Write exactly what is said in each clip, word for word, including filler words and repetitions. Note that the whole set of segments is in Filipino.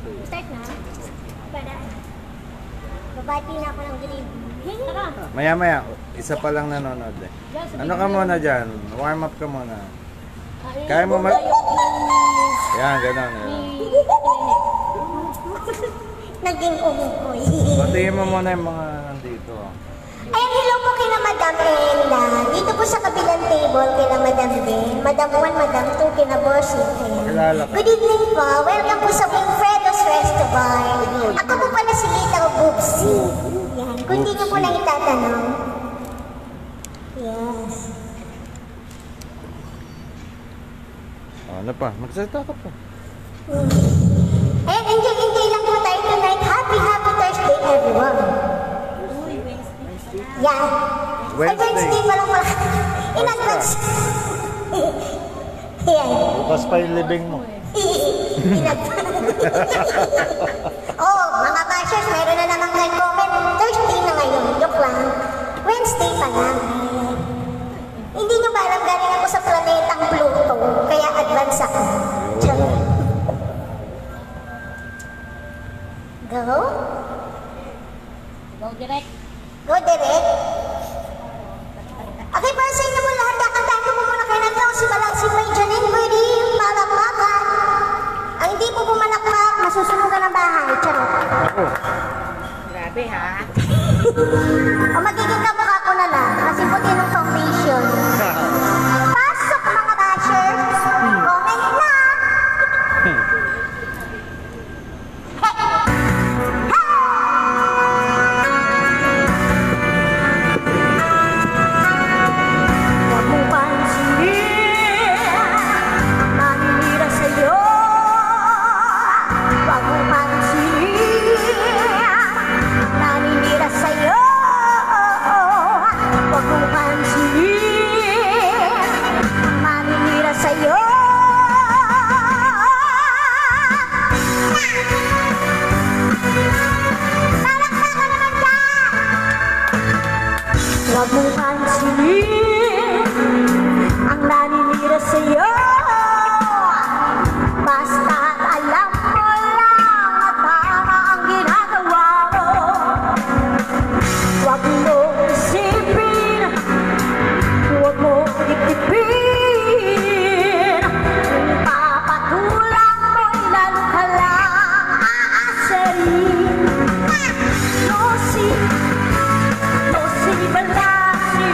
Start na? Para. Babati na ako ng grade. Maya maya, isa pa lang nanonood eh. Ano ka muna dyan? Warm up ka muna. Kaya mo mag... Yan, gano'n. Naging umukoy. Batiin mo muna yung mga nandito. Ayan, hello po kina Madam Enda. Dito po sa kabilang table kina Madam Ben, Madam one, Madam two, kina Bossing. Good evening po. Welcome po sa Wilfredo's Restaurant. Ako po pala si Lita Bubsy. Yan. Kung hindi nyo po lang itatanong. Yes. Oh, ano pa? Magsalita ka pa. Hmm. Ayan, enjoy, enjoy lang po tayo tonight. Happy, happy Thursday, everyone. Yan. Wednesday. Ay, Wednesday pa lang pala. In advance. Yan. Bukas pa yung libing mo. In advance. Oh, mga bashers, mayroon na namang nag-comment. Thursday na ngayon. Joke lang. Wednesday pa lang. Hindi nyo ba alam, galing ako sa planetang Pluto, kaya advance ako. Charot. Go? Go direct. Go direct? Okay, para sa inyo mo lahat, kakantahan ko po muna kayo ng si Malang si May Janine Pwede yung palakpakan. Ang hindi po pumalakpak, masusunugan ng bahay. Charot. Grabe ha. O magiging kamukha ko na lang, kasi puti ng foundation. Pasok mga bashers, comment na! Huwag mong pansinin, naninira sa'yo. Huwag mong pansinin, naninira sa'yo. Huwag mong pansinin, naninira sa'yo. Palakpakan naman dyan! Huwag mong pansinin ang naninira sa'yo. Basta't alam mo lang na tama ang ginagawa mo. Huwag mo isipin, huwag mo itipin. Kung papatulang mo'y lalo ka lang aasarin. Losi, losi balasi.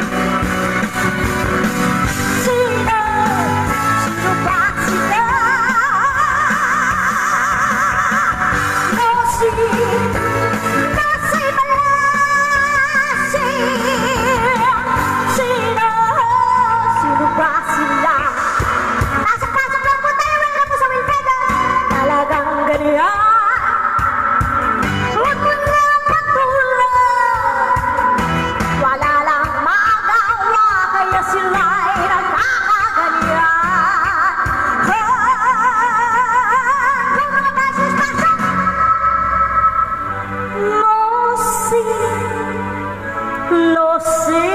Sino, sino ba sila? Losi, losi balasi. Sino, sino ba sila? Pasok-pasok lang po tayo, welcome po sa Wilfredo. Talagang ganyan. Huwag mo na patulog. Wala lang magawa, kaya sila'y nagkakaganyan. Kung mga bashers, pasok! Losi, losi,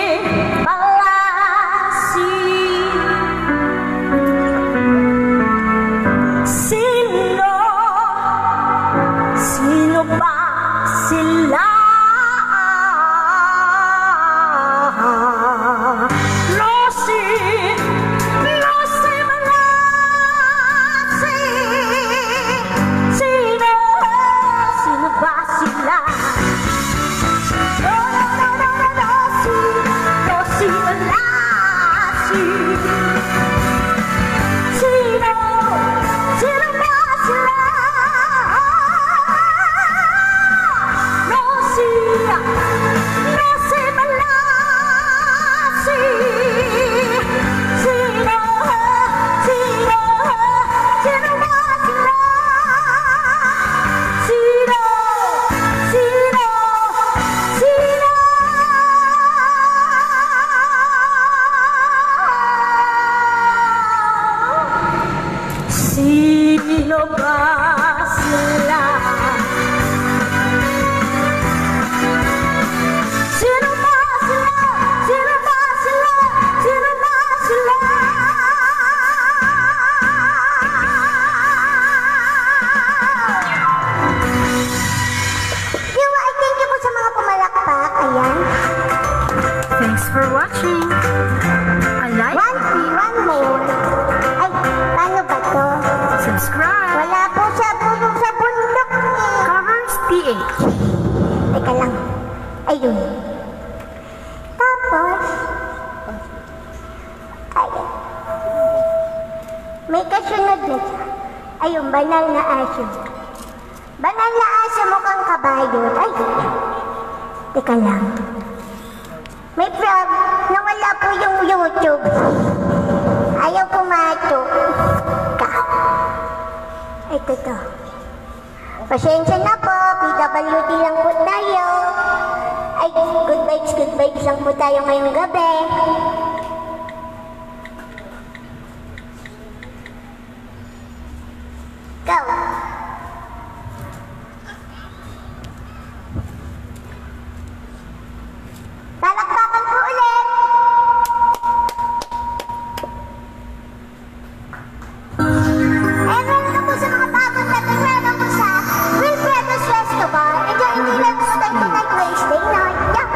balasi. Sino, sino ba sila? Losi, losi, balasi. Sino, sino ba sila? No, no, no, no, no, losi, losi, balasi. Sino, sino ba sila? Losi, losi, balasi. Sino, sino, sino ba sila? Sino, sino, sino? Sino ba sila? Sino ba sila? Sino ba sila? Sino ba sila? for watching. A like, One, one more. Ay, paano ba to? subscribe, Wala po siya po sa bundok eh. Covers P H. Teka lang. Ayun. Tapos, ayun. May kasunod na siya. Ayun, banal na aso. Banal na aso mukhang kabayo. Ay, teka lang. May prob, nawala po yung YouTube. Ayaw pumatok. Ka. Ito to. Pasensya na po, P W D lang po tayo. Ay, good vibes, good vibes lang po tayo ngayong gabi. Go! Palakpakan po ulit! And welcome po sa mga bagong dating. Welcome po sa Wilfredo's Restaurant. Enjoy nyo lang po tayo tonight, Wednesday night. Yeah.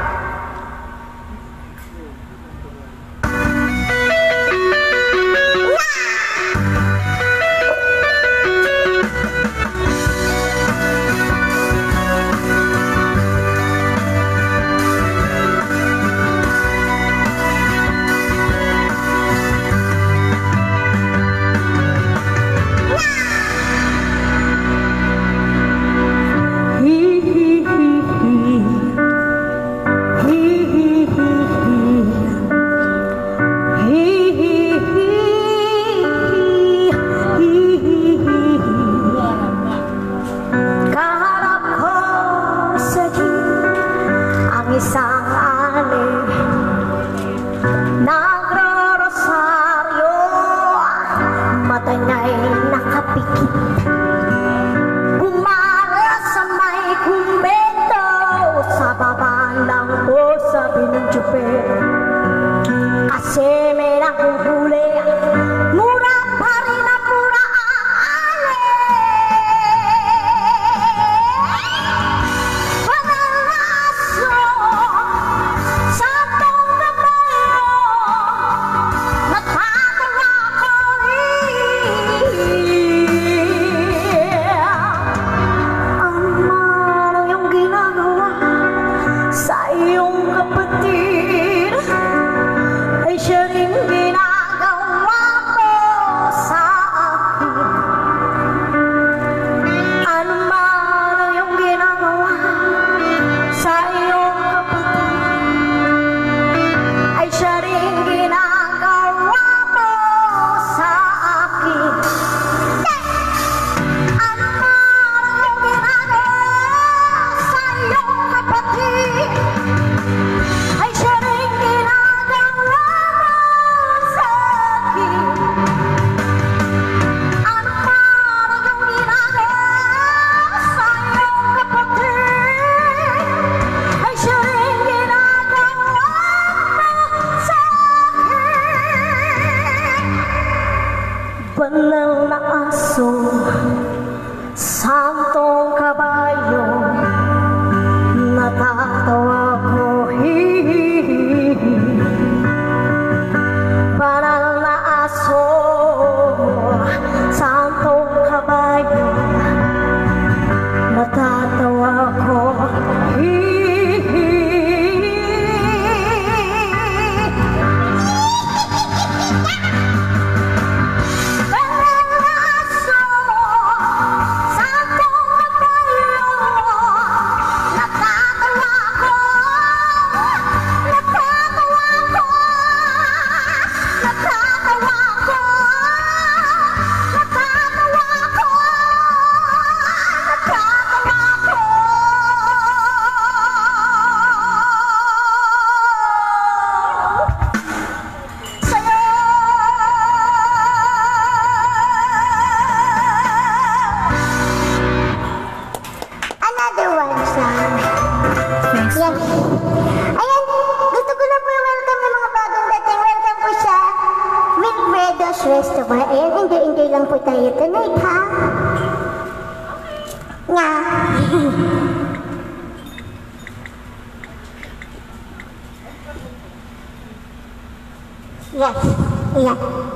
Kaharap ko sa jeep ang isang ali, nagro-rosaryo, mata niya'y nakapikit. Bumara sa may kumbento, sa baba lang po sabi ng tsuper. Kasi may nakuhuli, mura pa rin ang mura ang ali. Panalaso sa panggabayo, natatawa ko ang marang yung ginagawa sa iyong kapatid ay siya rin ginagawa ko sa akin. Ano man ang iyong ginagawa sa iyong kapatid ay siya rin ginagawa ko sa akin. Ano man ang iyong ginagawa sa iyong kapatid ay siya rin ginagawa sa akin. Ano man ang iyong ginagawa sa iyong kapatid ay siya rin ginagawa sa akin. Banal na aso, santong kabayo, natatawa ko, hihihi. Banal na aso, santong kabayo, natatawa ko, hihihi. Banal na aso, santong kabayo, natatawa ko, natatawa ko, natatawa ko, natatawa ko, natatawa ko. Sa'yo. Another one song. Yan. Ayan, gusto ko lang po welcome ng mga bagong dating. Welcome po sa Wilfredo's Restaurant. Ayan, enjoy-enjoy lang po tayo tonight, ha? Nga. Yes. Ayan.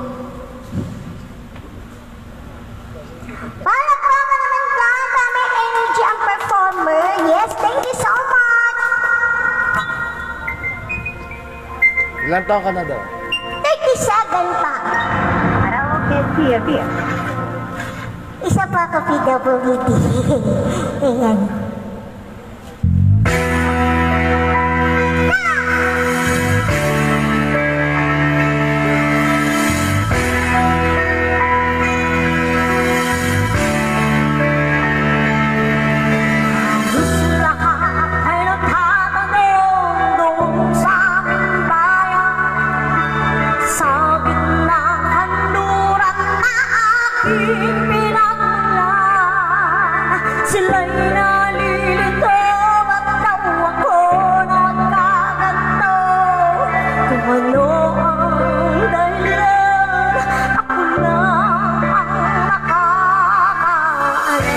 Palakpakan naman dyan. Dami energy ang performer. Yes, thank you so much. Ilan taon ka na daw? thirty-seven pa. Karaoke, beer, beer. Isa pa ako P W D. Ayan. Sila'y nalilito at tawa ko nagkaganto. Kung ano ang dahilan, ako lang ang nakakaalam.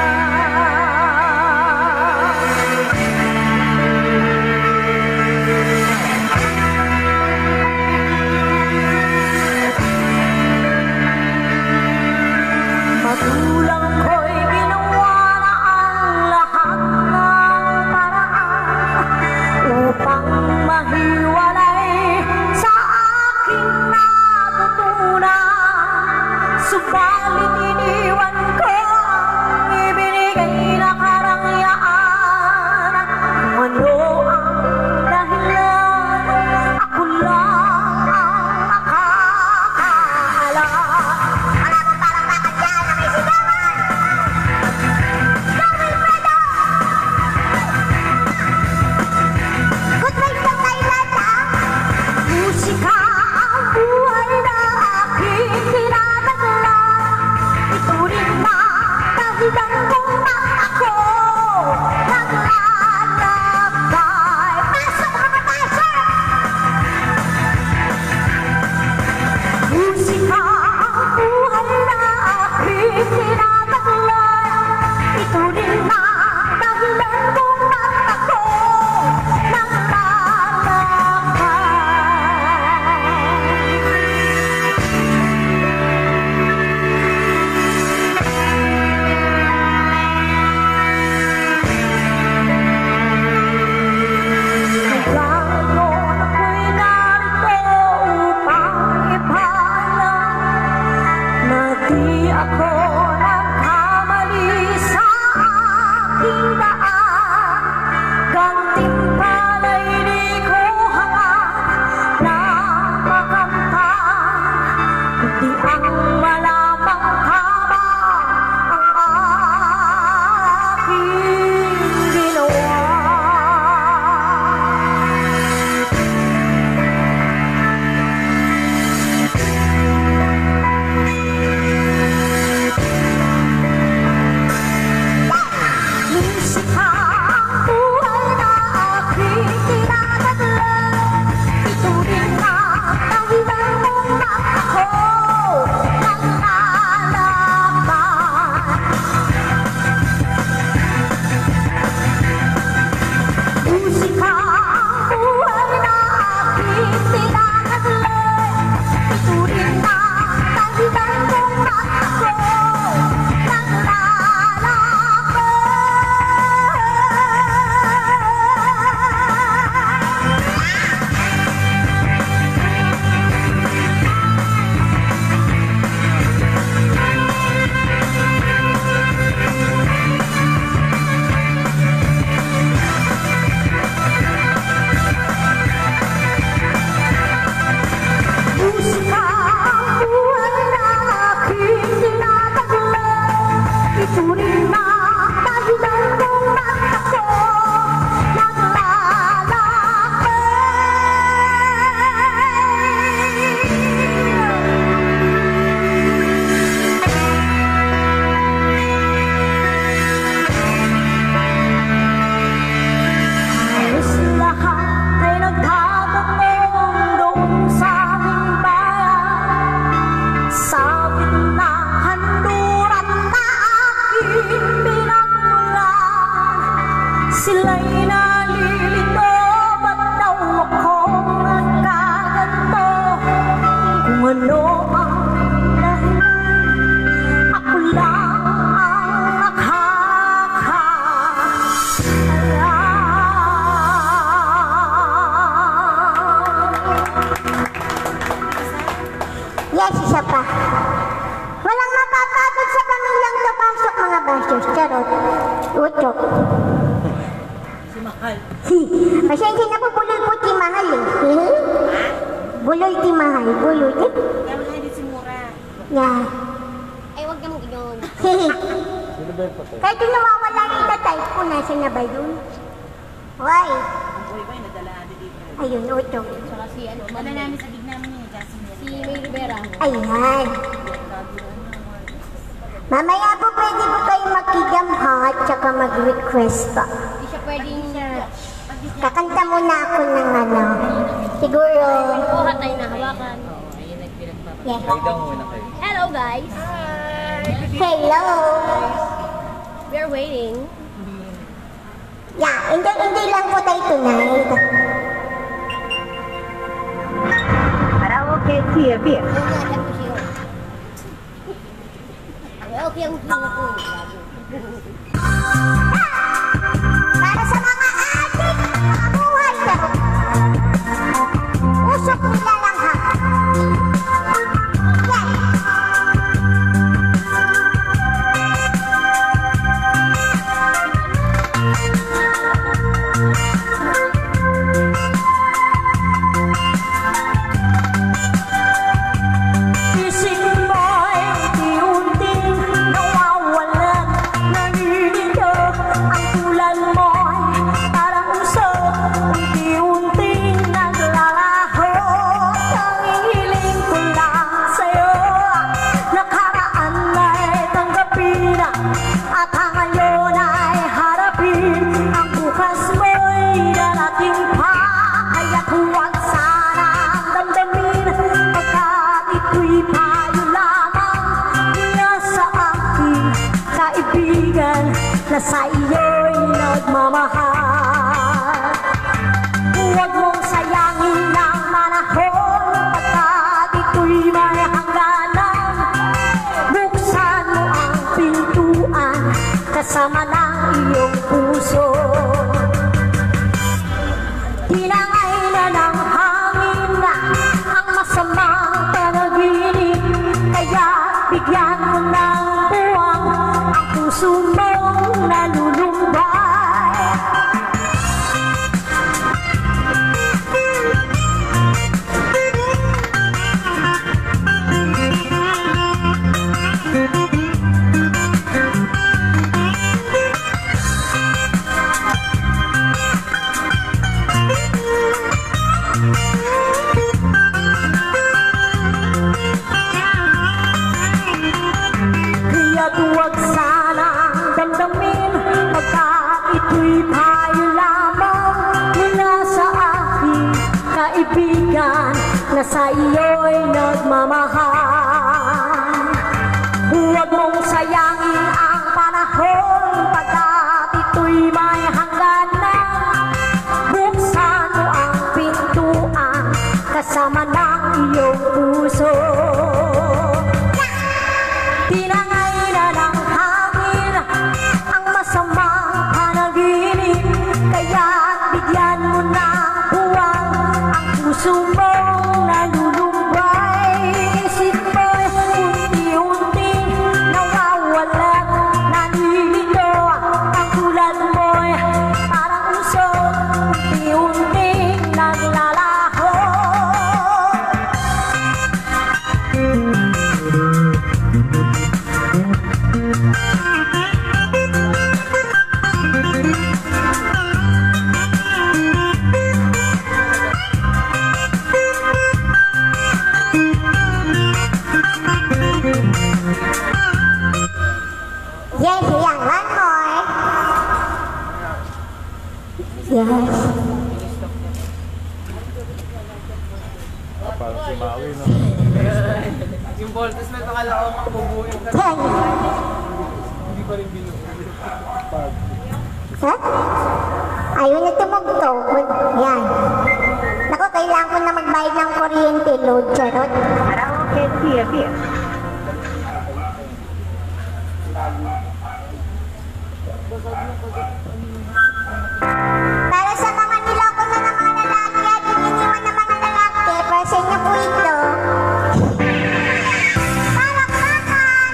Magulang ko'y ginawa na ang lahat ng paraan upang mahiwalay sa aking natutunan. Subalit iniwan ko ang ibinigay na karangyaan. Kung ano ang dahilan, ako lang ang nakakaalam. Wala mong palakpakan dyan na may sigawan. mahal. Pasensya na po, bulol po ti mahal eh. Bulol ti mahal, bulol. Eh? Kaya mahal din si Mura. Yeah. Ay, huwag ka mong inom. Sino ba yung patay? Kahit yung nawawala yung type ko, nasa na ba yun? Why? Ang boy ba yung nadala natin dito? Ayun, Ocho. Tsaka si ano, Dala Ma'am namin sa gig namin ni Jasmine. si May Rivera. Ayan. Mamaya po pwede po kayo makijam ha, at saka mag-request pa. Hindi siya pwedeng Kakanta muna ako ng ano, siguro, kuha tayo na hawakan. yeah. Kayo daw muna kayo. Hello guys! Hello! We are waiting. Yeah, hindi, hindi lang po tayo tonight. Karaoke T-Bias. Ingatan ko siya. Okay ang kinuko. Para sa mga adik at buhay na usok nila lang ha. Yan. Isip mo'y unti-unting nawawalan, naninito ang tulad mo'y parang uso, unti-unting naglalaho. Tangihiling ko lang sa'yo, nakaraan ay tanggapin at ang ngayon ay harapin. Ang bukas mo'y darating pa, kaya't huwag sanang damdamin pagkat ito'y payo lamang mula sa aking kaibigan na sa iyo'y nagmamahal. Huwag mong sayangin ang manahon pagkat ito'y may hangganan. Buksan mo ang pintuan kasama ng iyong puso. Tinangay na ng hangin na ang masamang panaginip, kaya bigyan mo ng buwang ang puso mong nalulumbay. Kaya't huwag sanang damdamin pagkat ito'y payo lamang mula sa aking kaibigan na sa iyo'y nagmamahal. Huwag mong sayangin ang panahon pagkat ito'y may hangganan. Buksan mo ang pintuan kasama ng iyong puso. Tinangay na ng hangin ang masamang panaginip, kaya bigyan mo ng buwang ang puso mong nalulumbay. Isip mo'y unti-unting nawawalan, nanilito ang tulad mo'y parang uso, unti-unting naglalaho. Yes, yan. One more. Yes. Ah, parang si Maui, no? Yung voltage na nakala ko mabubuo yung Yan. hindi pa rin binuo. Ha? Ayaw na tumugtog. Yan. Naku, kailangan ko na magbayad ng kuryente load. Charot. Karaoke T-Bias. Para sa mga niloko na ng mga lalaki at iniwan ng mga lalaki, para sa inyo po ito. Palakpakan!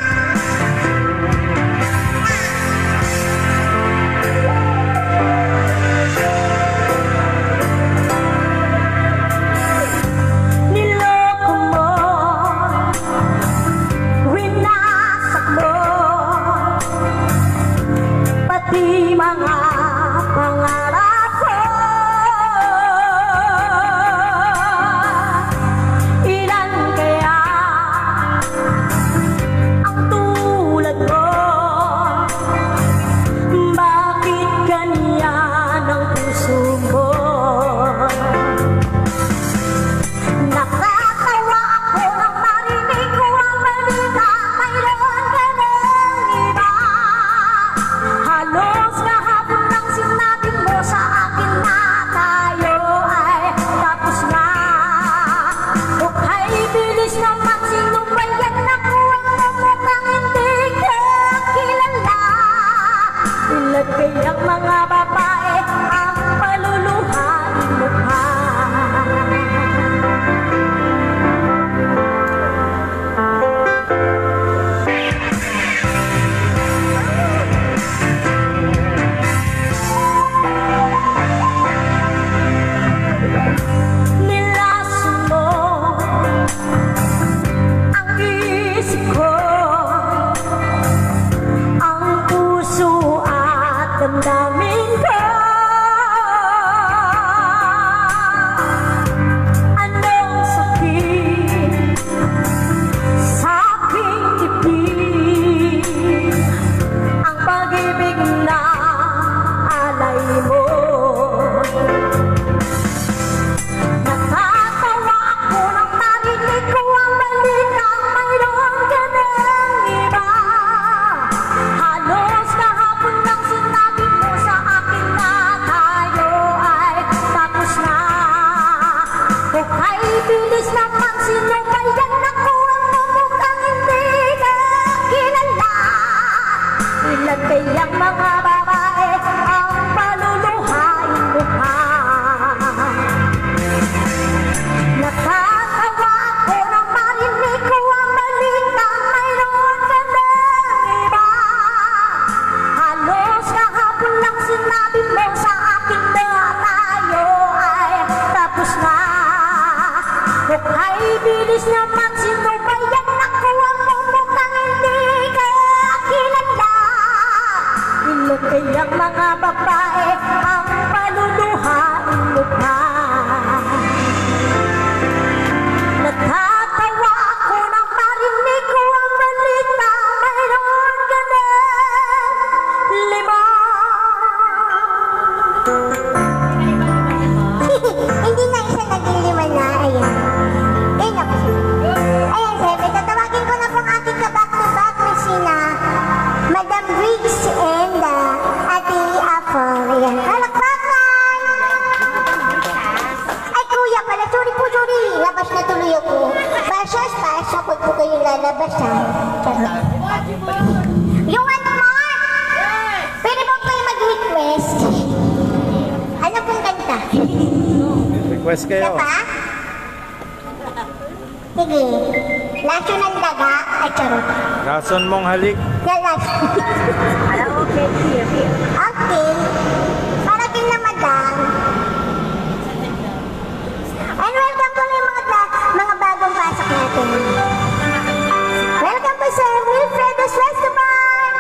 pati mga pangarap ko. Ilan kaya ang tulad mo? Bakit ganyan ang puso mo? Nakatawa ako nang marinig ko ang balita, mayroon ka ng iba. Halos kahapon lang sinabi mo sa akin na tayo ay tapos na. Okay, bilis naman, sino ba yan? Naku, ang mukhang hindi ka kilala. Ilan kayang mga babae ang paluluhain mo pa? Nilason mo ang isip ko, ang puso at damdamin ko. Anong sakit sa aking dibdib, ang pag-ibig na alay mo. Nakatawa ako nang marinig ko ang balita, mayroon ka ng iba. Halos kahapon lang sinabi mo sa akin na tayo ay tapos na. Okay, bilis naman, sino ba yan? Naku, ang mukhang hindi ka kilala. Ilan kayang mga babae ang paluluhain mo pa? Nakatawa ako nang marinig ko ang balita, mayroon ka ng iba. Halos kahapon lang sinabi mo sa akin na tayo ay tapos na. Okay, bilis naman, sino ba yan? Naku, ang mukhang hindi ka kilala. Ilan kayang mga babae ang paluluhain mo pa? Natatawa ako nang marinig ko ang balita, mayroon ka ng lima. Hindi na isa naging lima na, ayan. Eh, naku. Ayan, Sebe, tatawagin ko na pong aking kaback-to-back na sina Madam Briggs and uh, Ate Apple. Ayan, kalakpakan! Ay, kuya pala, sorry po, sorry. Labas na tuloy ako. Basyas, pasapot po kayong lalabas, ha? You want more? Pwede ba kayo mag-request? Ano pong kanta? Request kayo. Isa pa? Sige. Laso ng daga. Ay, charot. Lason mong halik. Yalas. Okay, here, here. Okay. Para kin na madam. And welcome po yung mga, mga bagong pasok natin. Welcome po sa Wilfredo's Restaurant.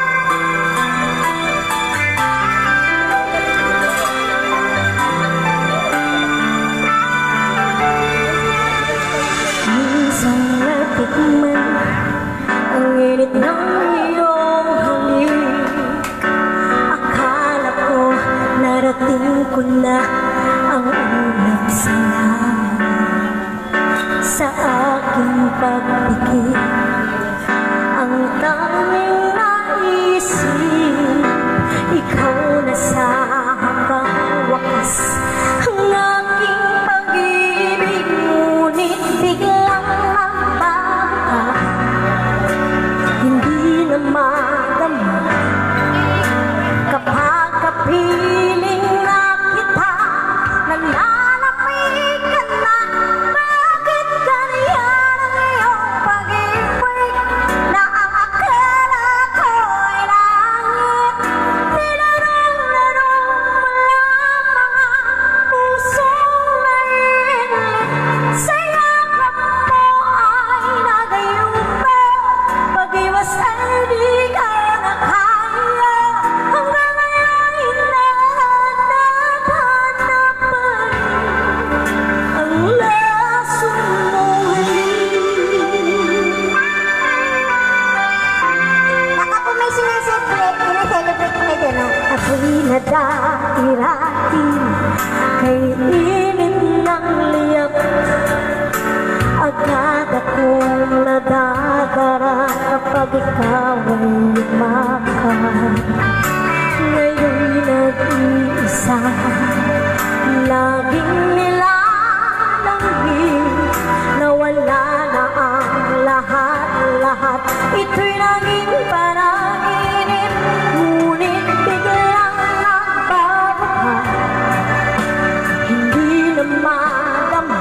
Minsan natikman ang init ng iyong hangin. Akala ko narating ko na ang unang sayaw sa aking pagpikit. Ang tanging naisip, ikaw na sa hanggang wakas. Ang aking pag-ibig, ngunit biglang magbago. Hindi na madama kapag kapiling na kita, nananapig ka na. Bakit ganyan ang iyong pag-ibig na ang akala nadairatin kay init ng liyak. Agad akong nadadara kapag ikaw ay lumakad. Ngayon'y nag-iisa, laging nilalangin na wala na ang lahat-lahat. Ito'y naging panaginip, ngunit biglang nagbabaha. Hindi na madama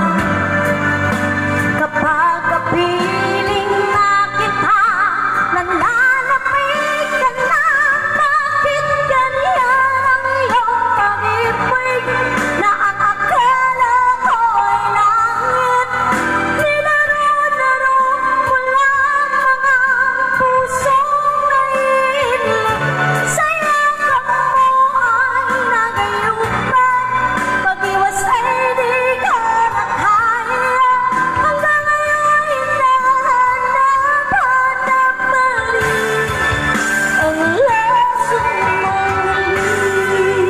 kapag kapiling na kita, nanlalapit ka na. Bakit ganyan ang iyong pag-ibig na ang akala ko'y langit? Nilaro-laro mo lang mga pusong naiinip. Sa yakap mo ay nagayupan, pag-iwas ay di ka nakaya. Hanggang ngayon hinahanap-hanap pa rin ang laso mong halik.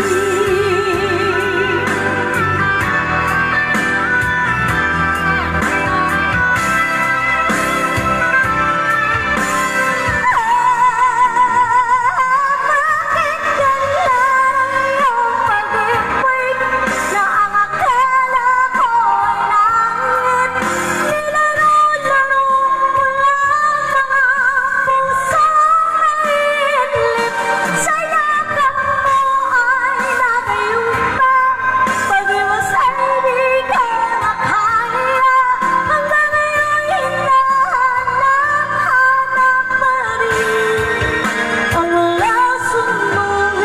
Bakit ganyan ang iyong pag-ibig na ang akala ko'y langit? Nilaro-laro mo lang mga pusong naiinip. Sa yakap mo ay nagayupan, pag-iwas ay di ka makaya. Hanggang ngayon hinahanap-hanap pa rin ang laso mong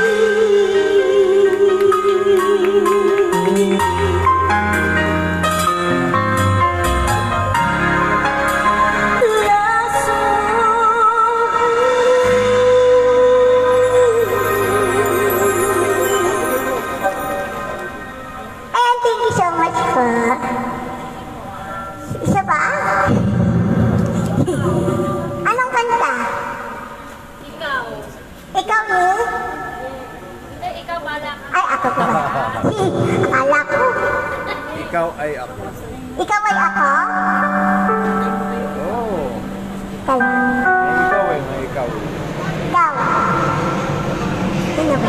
halik. Laso And thank you so much po. Isa ba? Anong kanta? Ikaw. Ikaw ni? Eh, ikaw bala ka. Ay, ako po ba? Akala ko. Ikaw ay ako. Ikaw ay ako? Oh. Kaya, May ikaw eh, may ikaw. ikaw. Sino ba?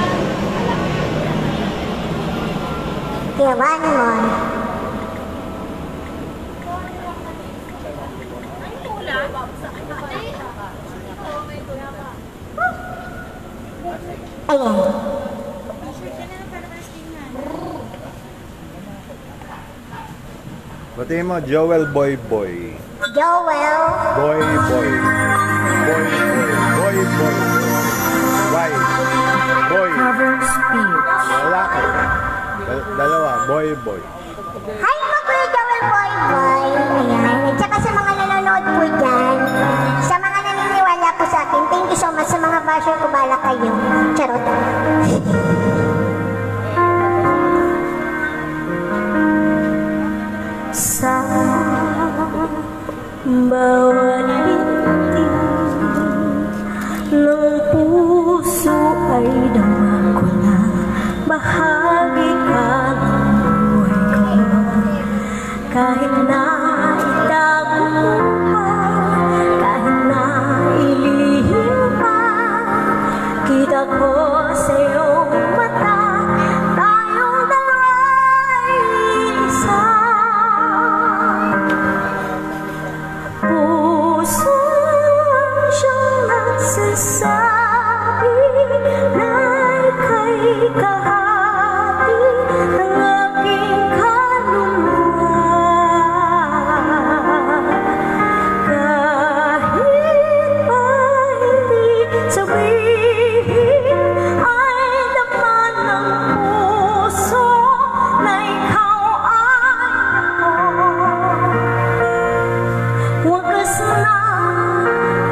Kaya one more. Ayan. Batiin mo, Joel Boy Boy. Joel. Boy Boy. Boy Boy. Boy Boy. Why? Boy. Wala ka. Dal- Dalawa, Boy Boy. Hi po Kuya Joel Boy Boy. Ayan. At saka sa mga nanonood po dyan, sa mga naniniwala po sa akin, thank you so much sa mga basher ko, bala kayo. Charot. Sa bawat binti ng puso ay dama ko na bahagi ka ng buhay ko. Kahit na itago mo pa, kahit na ilihim pa, kita ko sa iyong mata, tayong dalawa'y isa. Puso siyang nagsasabi na ika'y kahati ng aking kaluluwa. Kahit pa hindi sabihin, ay laman ng puso na ikaw ay ako. Wagas na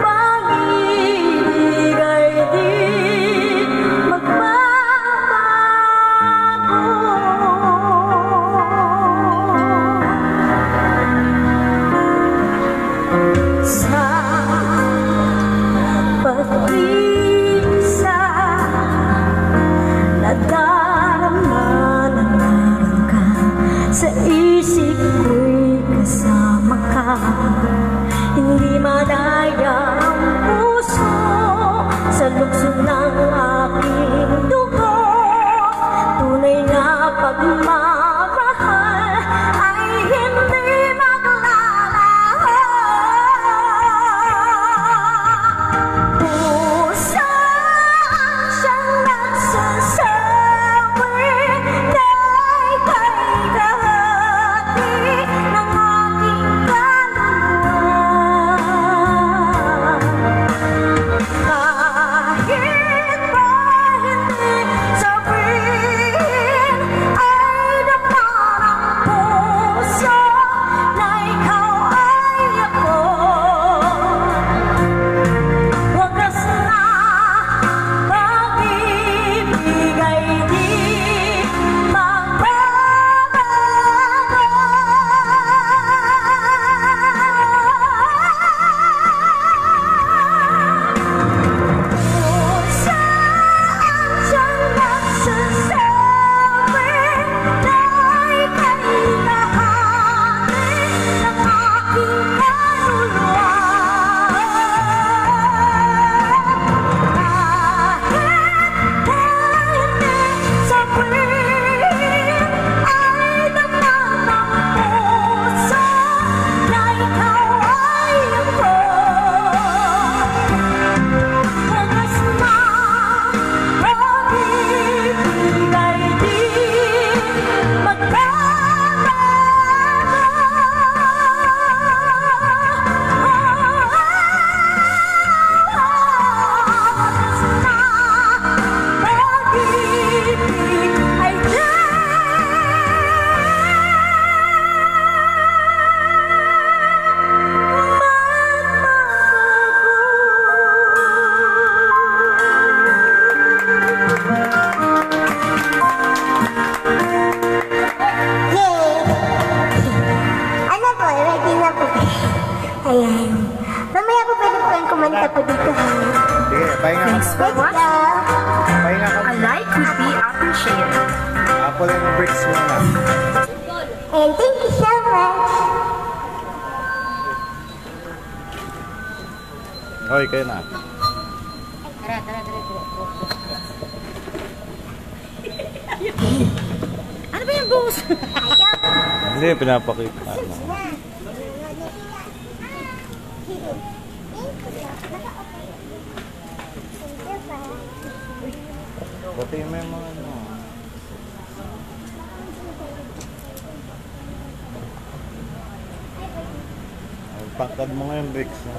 pag-ibig ay di magbabalik. pahinga ka Thanks muna. for watching. Pahinga ka A muna. like would be appreciated. Apple and bricks muna. And thank you so much. Hoy, kayo na. Tara, tara, tara, tara. Ano ba yung boss? Hindi, pinapakita. Ano. Pati may mga ano. Ay, pangkad mo nga yung bricks. No?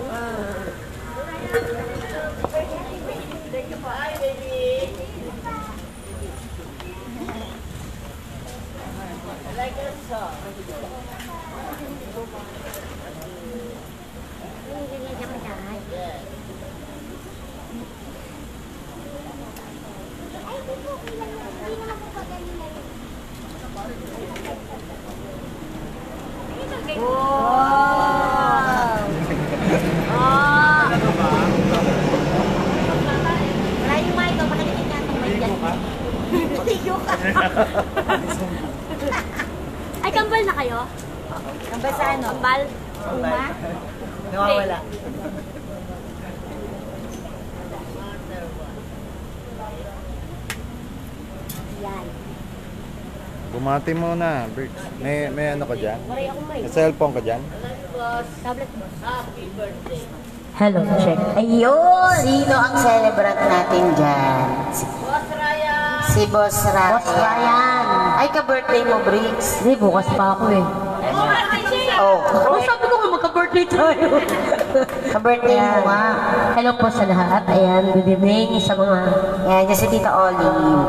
Ay, kambal na kayo? Kambal sa ano? Kambal? Uma? Nawawala. Yan. Bumati mo na, bricks. May, may ano ka dyan? Maray ako may. May cellphone ka dyan? Tablet mo. Hello, check. Ayun! Sino ang celebrant natin dyan? Si Boss Ryan! Si Boss Ryan. Boss Ryan. Ay, ka-birthday mo, Briggs. Hindi, bukas pa ako eh. Oh, Oh, sabi ko nga magka-birthday tayo. ka-birthday mo nga. Hello po sa lahat. Ayan, good evening sa mga... Yan, dyan si Tita Olive.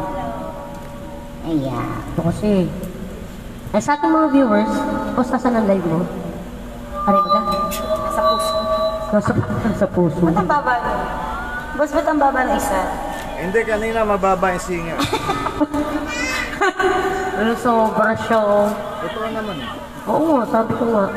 Ayan. Ito kasi. Eh, sa ating mga viewers, kung saan ang live mo? Aray ba? Sa puso. Nasa, sa puso. Ba't ang baba? Boss, ba't ang baba ng isa? Hindi, kanina mababa yung singer. Ano, sobra siya, oh. Totoo naman. Oo nga, sabi ko nga.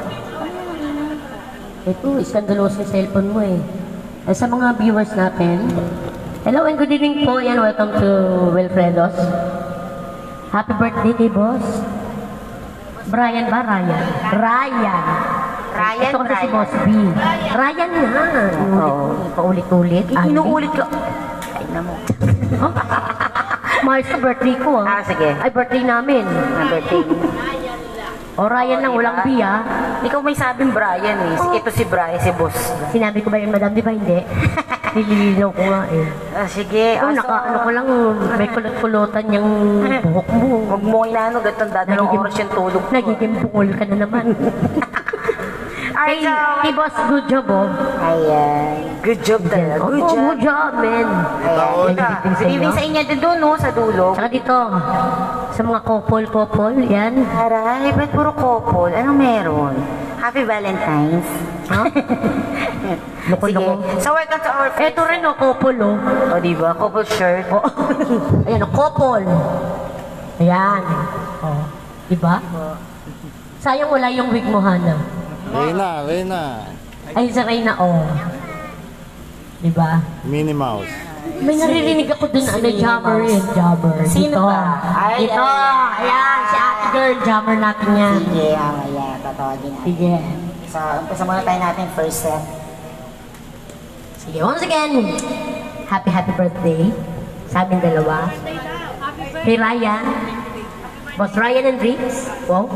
Ito, iskandaloso yung cellphone mo eh. Eh, sa mga viewers natin, hello and good evening po, and welcome to Wilfredo's. Happy birthday kay boss. Brian ba? Ryan? Ryan. Ryan, Ito kasi si Ryan. Boss B. Ryan nga. Oo. Paulit-ulit. Ay, Inuulit ko. Ay, namo. Mahal sa birthday ko ah. Ah, sige. Ay, birthday namin. Na birthday. O Ryan lang, walang B ah. Ikaw may sabing Brian eh. Si- Ito si Brian, si Boss. Sinabi ko ba yun, madam? Di ba hindi? Nililinaw ko nga eh. Ah, sige. Oh, Ah, naka, so- ano ko lang, may kulot-kulotan yung buhok mo. Huwag mo inaano, ganitong dadalawang Nagiging- oras yung tulog ko. Nagiging bungol ka na naman. Ay, Kay, kay boss, good job oh. Ayan. Good job talaga. Oh, Good job. good job, man. Ayan. Good evening sa Good evening inyo. sa inyo din doon, no? Sa dulo. Tsaka dito, sa mga couple-couple, yan. Aray, ba't puro couple? Anong meron? Happy Valentine's. Ha? Sige. Loko-loko. So, welcome to our first... Ito rin oh, couple oh. O, diba? Couple shirt. Oh. Ayan oh, couple. Ayan. Oh. Diba? Sayang wala yung wig mo, Hana. Reyna, Reyna. Ay, sa Reyna, oh. Diba? Minnie Mouse. May naririnig ako dun, ano, jammer yun, jammer. Sino Dito. ba? Ay, Dito. ay, Ayan, si ate girl, jammer natin yan. Sige, ah, ayan. Tatawagin natin. Sige. So, umpisa muna tayo natin first set. Sige, once again, happy, happy birthday sa aming dalawa. Kay Ryan. Boss Ryan and Riggs. Wow.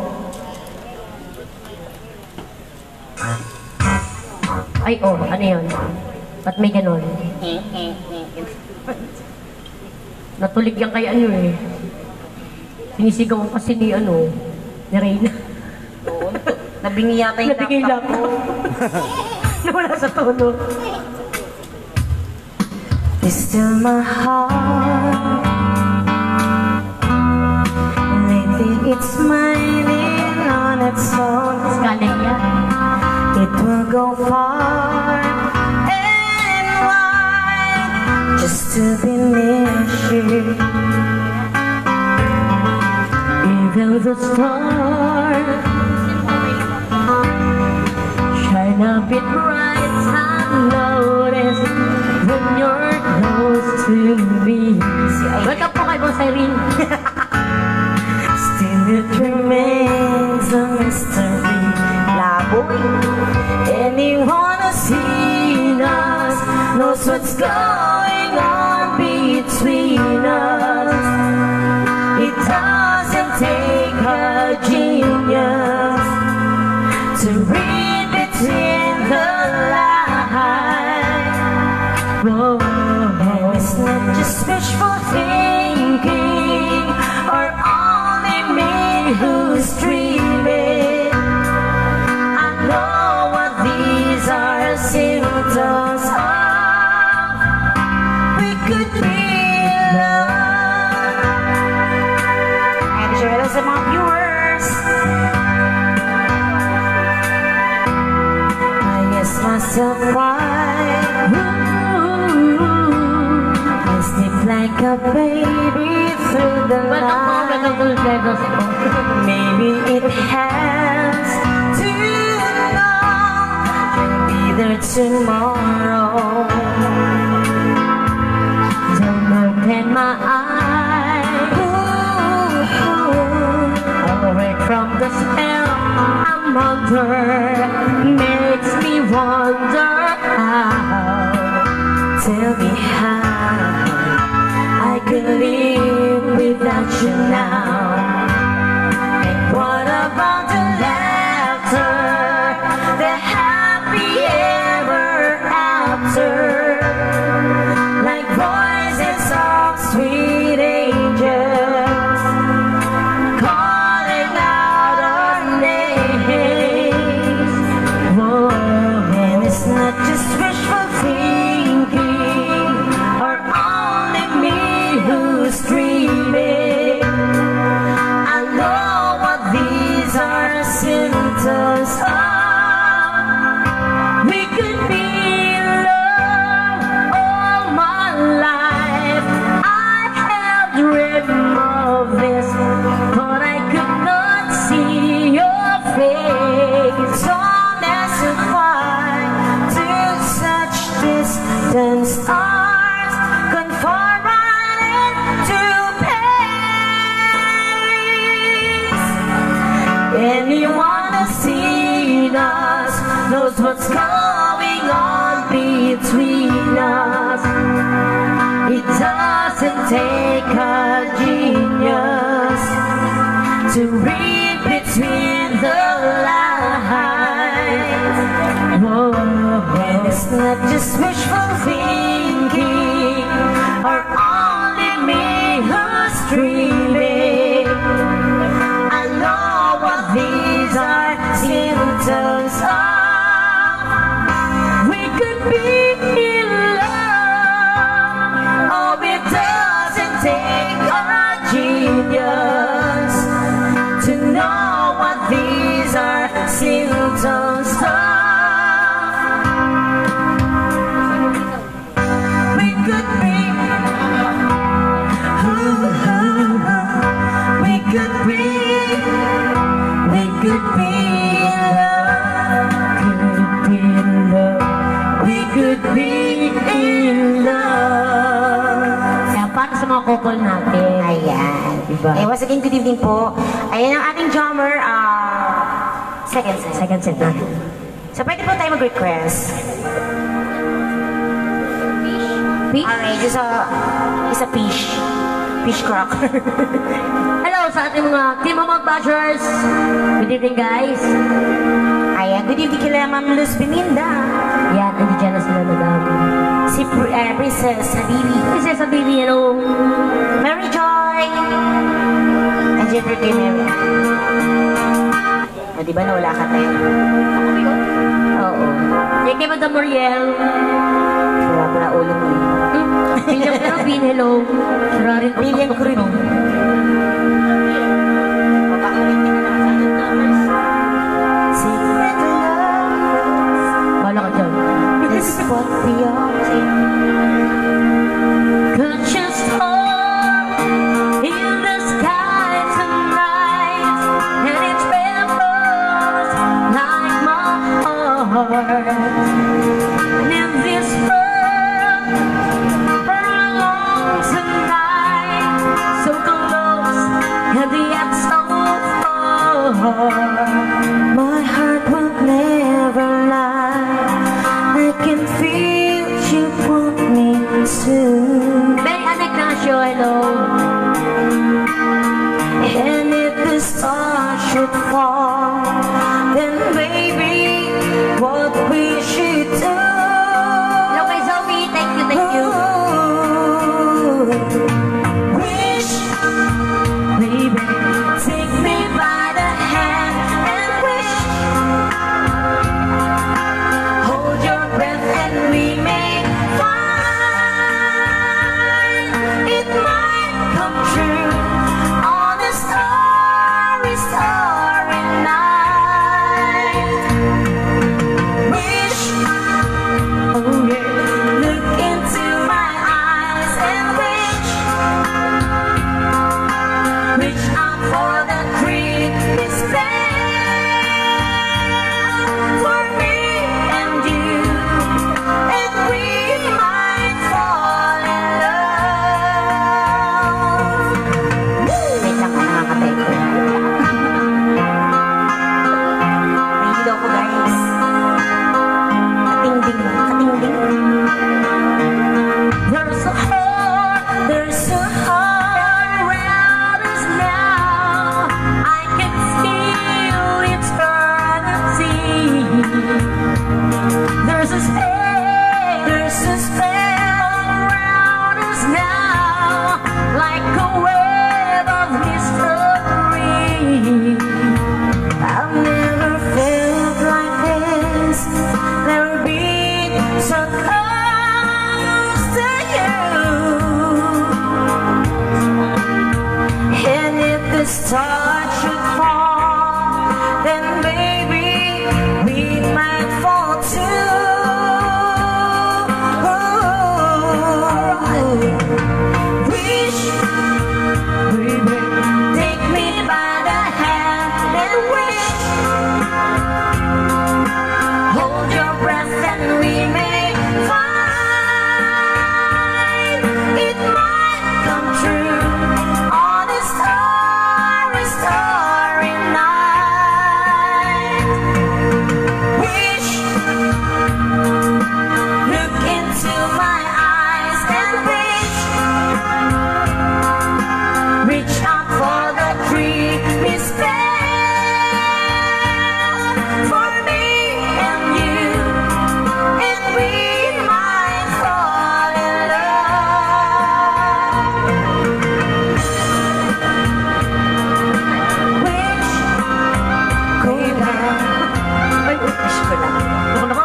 Ay, oh, ano yun? Ba't may ganun? Natulig yan kay ano eh. Sinisigaw ko kasi ni ano, ni Reyna. Doon. Nabingi yata yung Nabigay lang laptop ko. Nawala sa tono. It's still my heart. Lately it's smiling on its own. Galing yan. It will go far and wide just to be near you. Even the stars shine a bit bright. I notice the to me. Welcome po kay Boss Irene. Still it remains a mystery. Laboy. Anyone who's seen us knows what's going on between us. It doesn't take a genius to read between the lines. Whoa, and it's not just wishful thinking or only me who's dreaming. I know what these are symptoms of. We could be love. And share those to my viewers. I ask myself why. Ooh, I sleep like a baby through the night. Maybe it has too long. I'll be there tomorrow. Don't open my eyes. Ooh, away from the spell I'm under. Makes me wonder how. Tell me how I can live without you now. And what about the laughter, the happy ever after? Like voices of sweet angels calling out our names. Whoa, and it's not just wishful thinking or only me who's dreaming. I know what these are symptoms of. We could be in love all my life. I have dreamed of this, but I could not see your face. So mystified to such distant stars, conform right into pace. Anyone who's seen us knows what's going on between us. It doesn't take a genius to read between the lines. Whoa, and it's not just wishful thinking or only me who's dreaming. I know what these are symptoms of. We could be in love. Oh, it doesn't take a genius to know what these are symptoms of. We could be, ooh, ooh, ooh. We could be, we could be in love, could be in love, we could be in love. Kaya para sa mga couple natin. Ayan. Diba? Eh, once again, good evening po. Ayan ang ating drummer, ah, second set. Second set na. So, pwede po tayo mag-request. Fish? Alright, just a, is a fish. Fish cracker. Hello sa ating mga Team of Badgers. Good evening, guys. Ayan, good evening kila Ma'am Luz Beninda. Yan, nandiyan na sila, madam. Si Pr- eh, Princess Habibi. Princess Habibi, hello. Mary Joy. And Jeffrey K. Mary. O, diba nawala ka tayo? Oo. Yan kay Madam Muriel. Wala pala ulo mo eh. William Carabin, hello. Sirarin William Carabin. Secret love. Wala ka dyan. This is what we all take. Could just hold in the sky tonight, and it trembles like my heart. And in this world, for a long soon. May Ignacio, hello. And if the stars should fall, then baby, what we should do. Hello kay Zoe, thank you, thank you. Wish, baby, take me by the hand and wish. Hold your breath and we may find it might come true on a starry, starry night. Wish, oh yeah, look into my eyes and wish. Reach out for the dream is for me and you, and we might fall in love. Wait lang, nakakatay ko. Thank you ko, guys. Katingding lang, katingding. There's a heart, there's a heart around us now. I can feel eternity. There's a spell, there's a spell around us now, like a web of mystery. I've never felt like this, never been so close to you. And if the stars should fall, then maybe we might fall too. Wish, baby, take me by the hand and wish. Hold your breath and we may find it might come true on a starry, starry night. Wish, look into my eyes and wish. Reach out for the dream is for me and you, and we might fall in love. Wish, go down. Ay, wish ko lang. Ako na ba?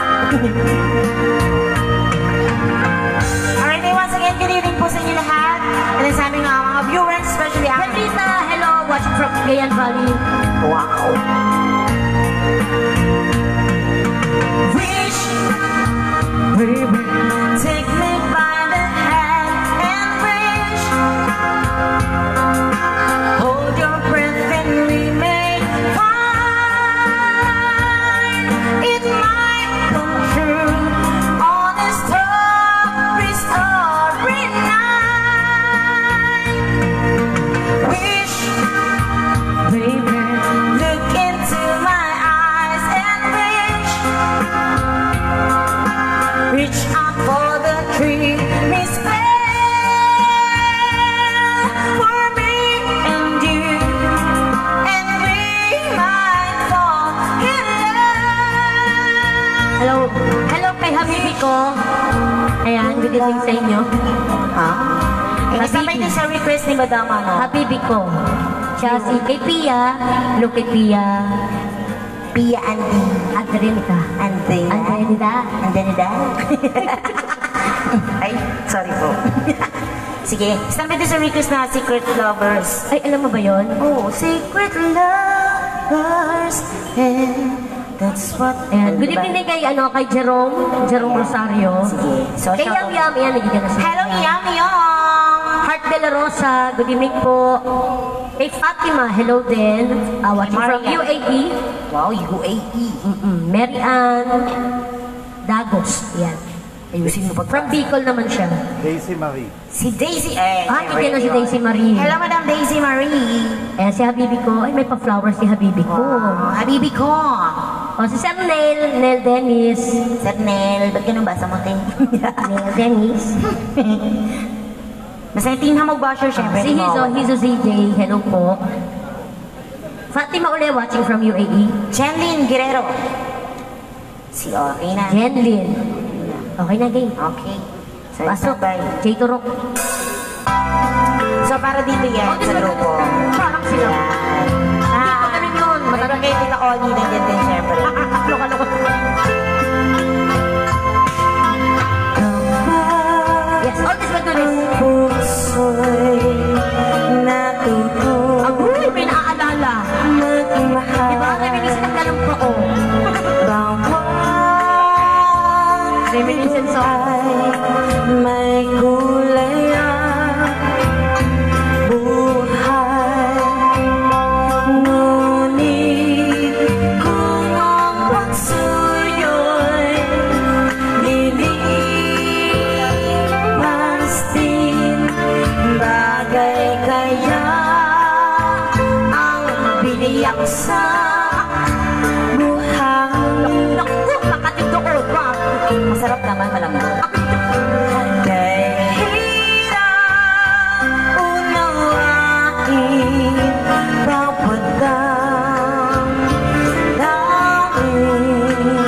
Alright, once again, good evening po sa inyo lahat. And then sa aming uh, mga viewers, especially ako. Patricia, hello, watching from Gayan Valley. Wow. Wish, baby, take me by the hand and wish. Hold your breath and we may find it might come true on a starry, starry night. Wish, baby, look into my eyes and wish. Reach out for the tree, Miss for me and you, and we might fall in love. Hello, hello kay Habibi ko. Ayan, good evening sa inyo. Ha? Eh, kasama Habibi. ito sa request ni Madam, ano? Habibi ko. Siya si kay Pia, hello kay Pia. Pia Andy. Adrenita. Andrea. Adrenita. Andrea. Ay, sorry po. Sige, kasama ito sa request na Secret Lovers. Ay, alam mo ba yon? Oh, Secret Lovers. And that's what... Ayan, good evening din kay, ano, kay Jerome, Jerome Rosario. Sige. So, Kay shout Yam out. Yam, yan, nagiging na siya. Hello, Yam Yam. Heart de la Rosa, good evening po. Kay Fatima, hello din. Uh, watching from Maria. U A E. Wow, U A E. Mm-mm. Mary Ann Dagos, yan. Ayusin mo pag... From Bicol naman siya. Daisy Marie. Si Daisy, eh. Ah, hindi na si Daisy Marie. Hello, Madam Daisy Marie. Eh, si Habibi ko. Ay, may pa-flower si Habibi ko. Oh, habibi ko. O, si Sir Nel, Nel Dennis. Sir Nel, ba't ganun basa mo, te? Nel Dennis. Basta yung tingnan mag-basher, syempre. Si Hizo, Hizo Z J, hello po. Fatima Ule, watching from U A E. Jenlyn Guerrero. Si okay na. Jenlyn. Okay na, game. Okay. So, Pasok. bye. J Turok. So, para dito yan sa grupo. Parang sila. Yan. Ah, ganun yun. Matagal kayo Tita Oni, nandiyan din syempre. Loko-loko. Yes, all this magdulis. Puso'y natuto. Agoy, may naaalala. Magmahal. Diba? Reminiscent ang ganun pa, oh. Reminiscent song. May kulay ang buhay. Ngunit kung ang pagsuyo'y lilipas din, bagay kaya ang biniyak sa buhay. Naku, makatituod pa. Masarap naman malambot. Kay hirap unawain bawat damdamin.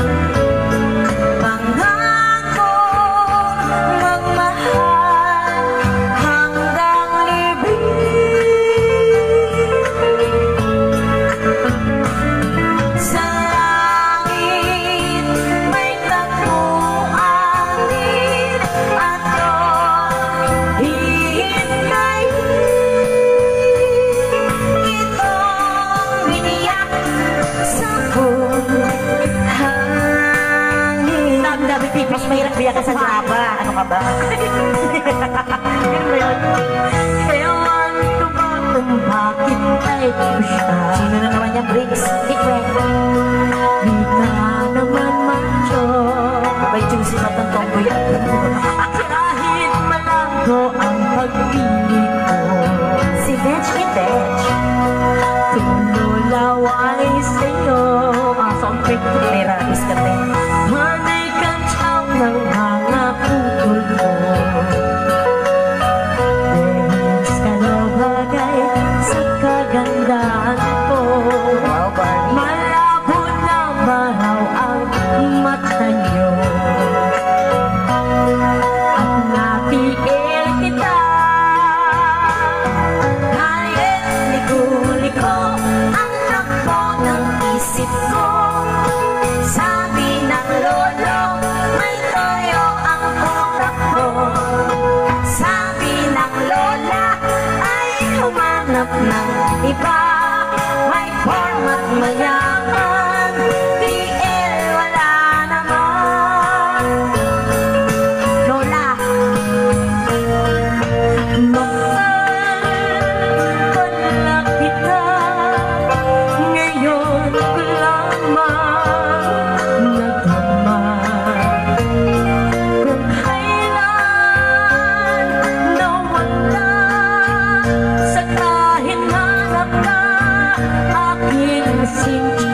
Pangako magmahal hanggang libing. Sa langit may tagpuan din at doon hihintayin itong biniyak sa hangin. Dami-dami pipi. Mas mahirap biyakan sa haba. Ano ka ba? Yun ba yun? Ewan ko ba kung bakit ay siya? Sino na naman yung bricks? Ikwe. Di ka naman macho. May juicy na itong tombo yan. Kahit malanggo ang pagpili ko. Si Veg ni Veg. Tululaway sa'yo. Ah, soundtrack to. May rabis ka din. Manay kang siyang ng mga putol ko. Dahil ka na bagay sa kagandahan ko. Wow, Barbie. Malabo na maraw ang mata niyo. At napiil kita. Kahit liko-liko ang takbo ng isip ko. Sabi ng lolo, may toyo ang utak ko. Sabi ng lola, ay humanap ng iba. May format mayaman, P L wala naman. Lola, Mahal ko na kita, ngayon ko lamang nadama. Kung kailan nawala sa kahinanap ka, aking sinti.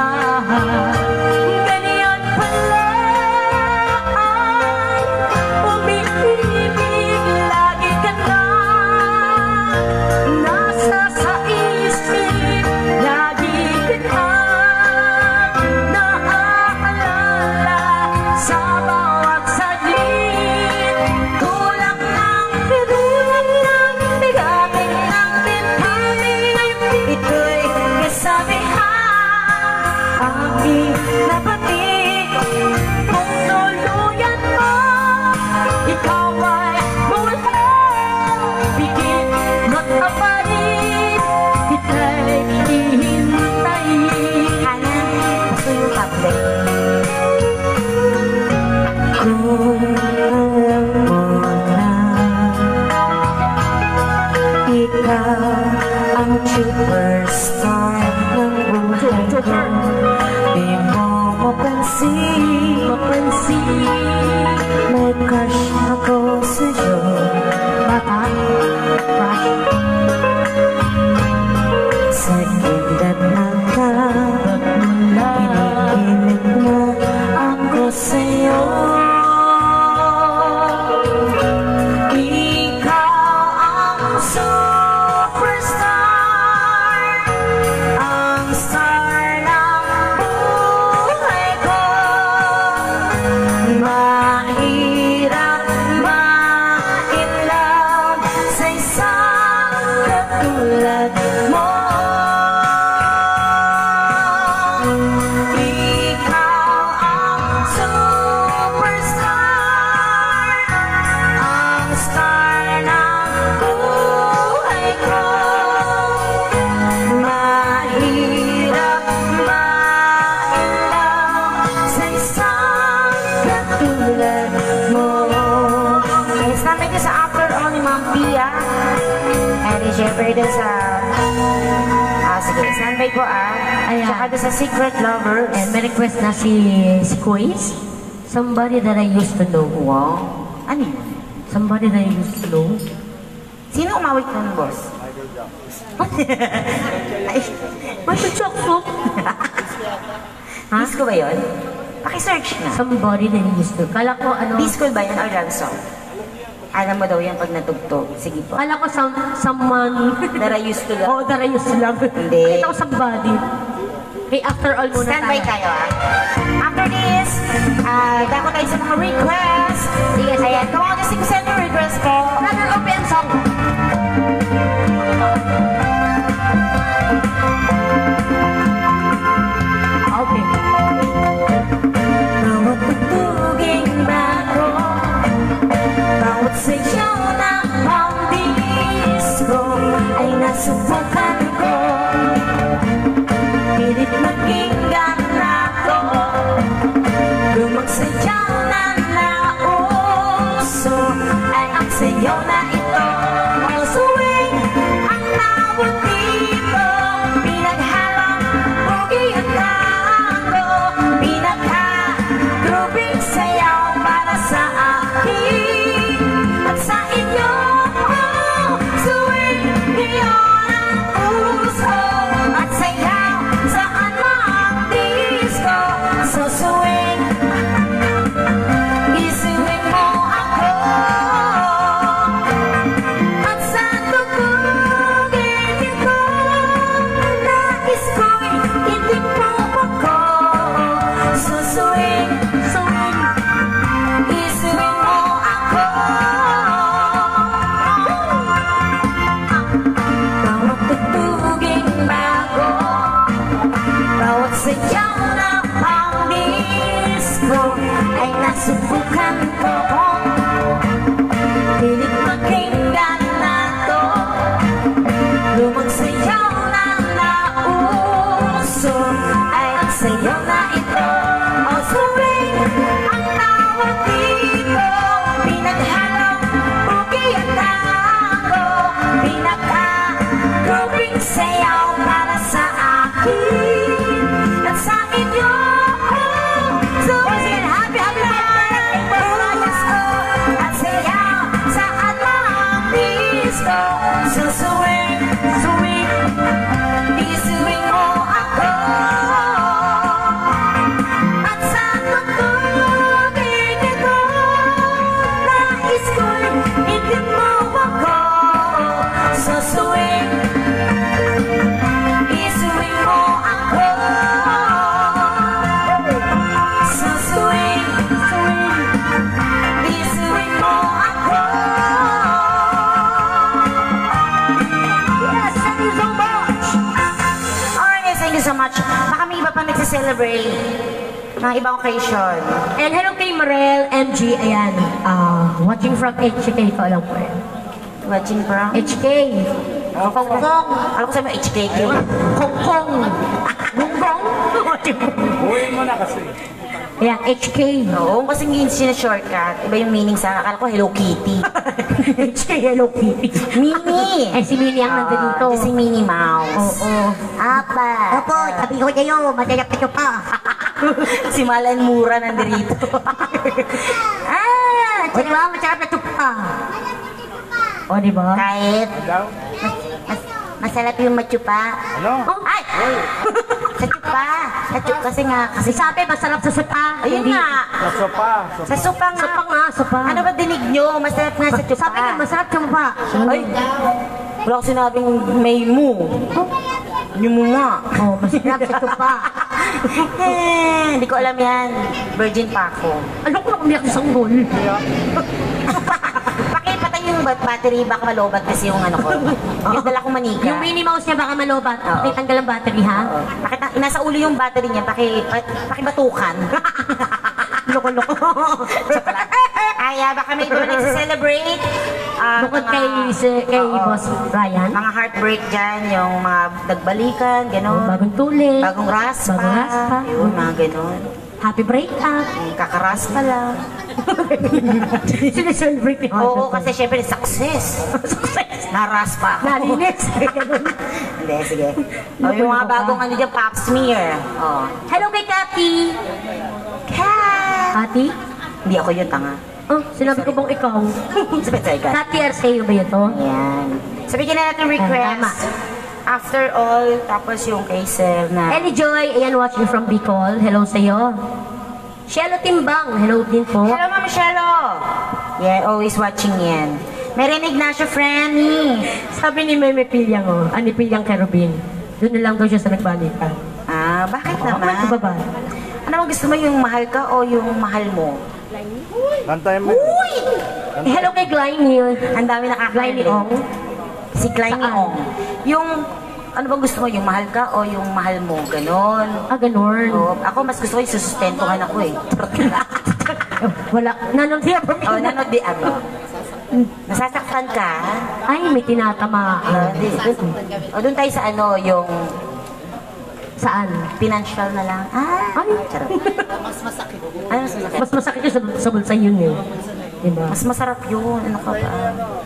thank you sa after all ni Ma'am Pia. And syempre din sa... Ah, sige, standby po ah. Ayan. Tsaka doon sa Secret Lovers. And may request na si, si Quiz. Somebody that I used to know. Wow. Ano yun? Somebody that I used to know. Sino umawit nun, boss? Ay, Michael Jackson. ha? Disco ba yun? Paki-search na. Somebody that I used to. Kala ko ano... Disco ba yun or love song? Alam mo daw yan pag natugtog. Sige po. Kala ko some, someone... That I used to love. Oh, that I used to love. Hindi. Kita ko somebody. Okay, after all muna Standby tayo ah. After this, uh, dako tayo sa mga request. Sige, sige. Ayan, come on, just send your request ko. Another O P M song. Okay. Bawat tugtuging bago, bawat sayaw ng pang-disco ay nasubukan ko. Pilit maginggan ako, lumagsayaw na nauso ay ang sayaw na ito. Ang swing, ang tawag dito, pinaghalong boogie at tango, pinagha-grooving sayaw para sa akin at sa inyo. Swing, iyon ang uso at sayaw, saan mang disco. So swing, isuwing mo ako at sa tugtugin ito, nais ko'y hindi mo ako. So swing, swing, isuwing mo ako. Bawat tugtuging bago, bawat sayaw na pang-disco ay nasubukan ko. Pilit pakinggan na to, lumagsayaw na nauso ay ang sayaw na ito. Oh, swing, ang tawag dito, pinaghalong boogie at tango, pinagha-grooving sayaw para sa akin at sa inyo. So, happy, happy birthday, Brian! At sayaw, saan mang disco. So, swing, swing, isuwing mo ako at sa tugtugin ito, nais ko'y hindi mo ako. So, swing, isuwing mo ako. So, swing, swing, isuwing mo ako. Yes, thank you so much. Alright, thank you so much. Baka may iba pa nagsiselebrate ng ibang occasion. And hello kay Marel M G. Ayan. ah watching from H K ko lang po yan. Watching from H K. Hong Kong. Alam ko sabi mo H K K. Hong Kong. Hong Kong. Buuin mo na kasi. Ayan, H K. Oo, kasi hindi siya shortcut. Iba yung meaning sa akala ko Hello Kitty. H K, Hello Kitty. Minnie! Eh, si Minnie ang nandito. Ah, si Minnie Mouse. Oo. Apa. Opo, sabi ko kayo, madayap na pa. Si Malan Mura nandito. ah! O, di ba? Masarap na tupa. O, di ba? Kahit Daw? mas, masarap yung matsupa. Ano? Oh, Ay! Sa tsupa. Sa tsupa kasi nga. Kasi sabi, masarap sa supa. ayun Hindi. nga. Sa sopa. Sa supa nga. Supa nga, supa. Ano ba dinig nyo? Masarap nga sa tsupa. Sabi nga, masarap sa supa. Ay! Wala ko sinabing may mu. Yung mu nga. Oh, masarap sa supa. Eh, hindi ko alam yan. Virgin pa ako. Ano ko na kumiyak sa sanggol? Pakipatay yung bat battery, baka malobat kasi yung ano ko. Yung dala kong manika. Yung Minnie Mouse niya baka malobat. Oo. May tanggal ang battery, ha? Oo. Bakit na- nasa ulo yung battery niya, paki, pa, pakibatukan. Loko-loko. Ay, ah, baka may iba na nagsa-celebrate. Ah, Bukod mga- kay, si, kay Oo. Boss Ryan. Mga heartbreak dyan, yung mga nagbalikan, gano'n. Bagong tulis. Bagong raspa. Bagong raspa. Yun, mga gano'n. Happy breakup. Yung kakaraspa lang. Sineselebrate ni Hana. Oo, kasi syempre success. Success. Naras pa ako. Nalinis. Hindi, sige. O, yung mga bagong ano dyan, pap smear. Oh. Hello kay Cathy. Cat! Cathy? Hindi ako yun, tanga. Oh, sinabi ko bang ikaw? Sabi tayo, Cat. Cathy Arceo ba yun to? Yan. Sabihin na natin Ah, tama. request. After all, tapos yung kay Sir na... Ellie Joy, ayan, watching from Bicol. Hello sa'yo. Shelo Timbang, hello din po. Hello, Ma'am Shelo! Yeah, always watching yan. Mary Ignacio Franny. Sabi ni Meme Pilyang, oh, ani Pilyang Kerubin. Doon na lang daw siya sa nagbalikan. Ah, bakit Oh, naman? bakit ba ba? Ano mo gusto mo, yung mahal ka o yung mahal mo? Kantayin mo. Uy! Eh, hello kay Glyne. Ang dami Glyne nakakailan. Ong. Si Klein Saan? Ong. Yung, ano bang gusto mo, yung mahal ka o yung mahal mo? Ganon. Ah, ganun. So, ako mas gusto ko yung susustentuhan ako eh. Oh, wala. Nanon siya for me. O, nanood di ano? Nasasaktan ka? Ay, may tinatama. Uh, di, dun, o, dun tayo sa ano, yung Saan? financial na lang. Ah, Ay, charot. Ano mas masakit? mas masakit yun sa, sa bulsa yun eh. Diba? Mas masarap yun. Ano ka ba?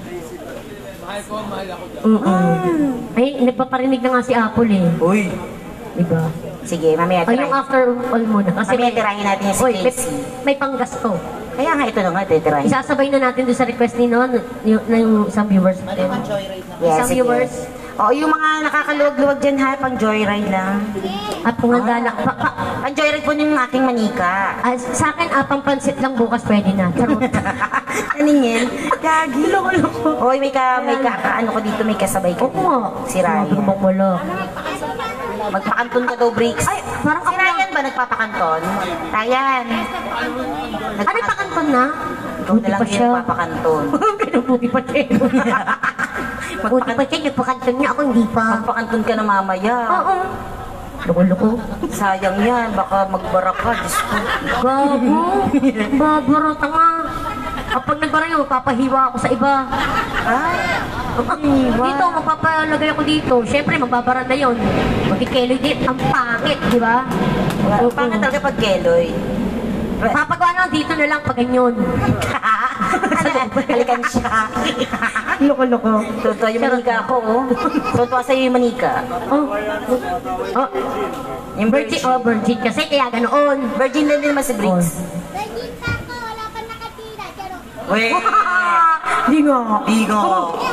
Mm-mm. Ay, nagpaparinig na nga si Apple eh. Uy! Diba? Sige, mamaya Ay, yung tirahin. after all muna. Kasi Mamaya tirahin natin yung si Uy, may, Casey. may panggasto. Kaya nga ito na nga, titirahin. Isasabay na natin doon sa request ni Non, yung, ng isang viewers natin. Yeah, Isang sige. viewers. Oo, yung mga nakakaluwag-luwag dyan ha, pang joyride lang. At panganda na. Pa, pa, Pang joyride po yung aking manika. ah, sa akin, ah, pang pansit lang bukas pwede na. Charot. Aningin? Gagi. Hoy, may ka, may ka, ka- ano ko dito, may kasabay ka. Oo nga. Si Ryan. Sabi ko bang wala. Magpakanton ka daw, Bricks. Ay, parang Si ako Ryan ba nagpapakanton? Ryan. Ano yung pakanton na? Ikaw na lang yung papakanton. Pinubuti pa siya. Buti pa siya, nagpakanton niya ako, hindi pa. Magpakanton ka na mamaya. Oo. Loko-loko. Sayang yan, baka magbara ka. Diyos ko. Gago. Babaro, tanga. Kapag nagbara yun, papahiwa ako sa iba. Ay, Dito, magpapalagay ako dito. Siyempre, magbabara na yun. Magkikeloy din. Ang pangit, di ba? wala. Pangit talaga pag keloy. Papagawa na dito na lang pag ganyan. Halikan siya. Loko-loko. Totoo yung manika ako, oh. Totoo sa'yo yung manika. Oh. Oh. Yung Virgin. Oh, virgin kasi kaya ganoon. Virgin na din naman si Briggs. Virgin sako, wala pa nakatira. Charot. Weh! Di nga. Bigo!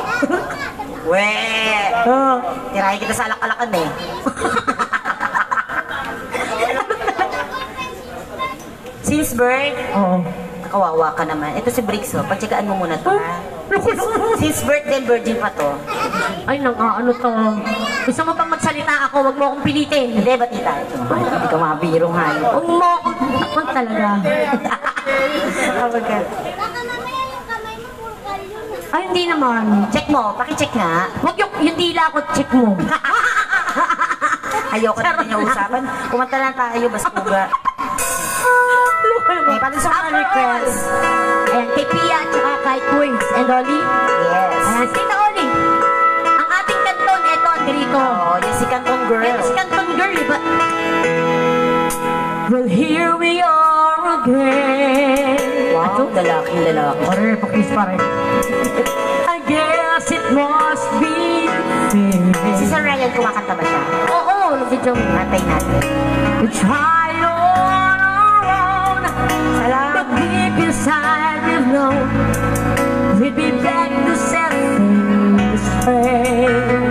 Weh! Tirahin kita sa alak-alakan eh. Since birth, Oo. kawawa ka naman. Ito si Briggs, oh. Pagtsagaan mo muna to, ha? Since birth din, virgin pa to. Ay, nang ano to. Gusto mo bang magsalita ako? Huwag mo akong pilitin. Hindi, ba't di tayo? Hindi ka makabirong hayop. Huwag mo akong takot talaga. Kapag ka. Baka mamaya yung kamay mo puro kalyo na. Ay, hindi naman. Check mo, pakicheck nga. Huwag yung, yung dila ko, check mo. Ayoko na din yung usapan. Kumanta lang tayo, baskuga. Eh, paano sa mga request? Ayan, kay Pia at saka kay Queens and Dolly. Yes. Ayan, Tita Oli. Ang ating kanton, eto, Dirito. Oh, yung si Canton Girl. Ayan, si kanton girl, but... Well, here we are again. Wow, lalaking lalaki. Pare, pakis pare. I guess it must be fair. Si Sir Ryan, kumakanta ba siya? Oo, nag-video. Antay natin. We try on our own. Salamat. But deep inside we've known we'd be back to set things straight.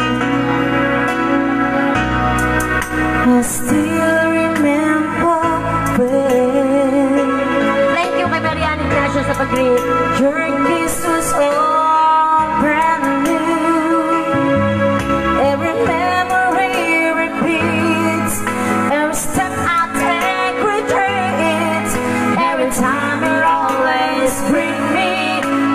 I still remember when. Thank you kay Mariana Ignacio sa pag-greet. Your kiss was all brand new. Every memory repeats. Every step I take retreats. Every time you always bring me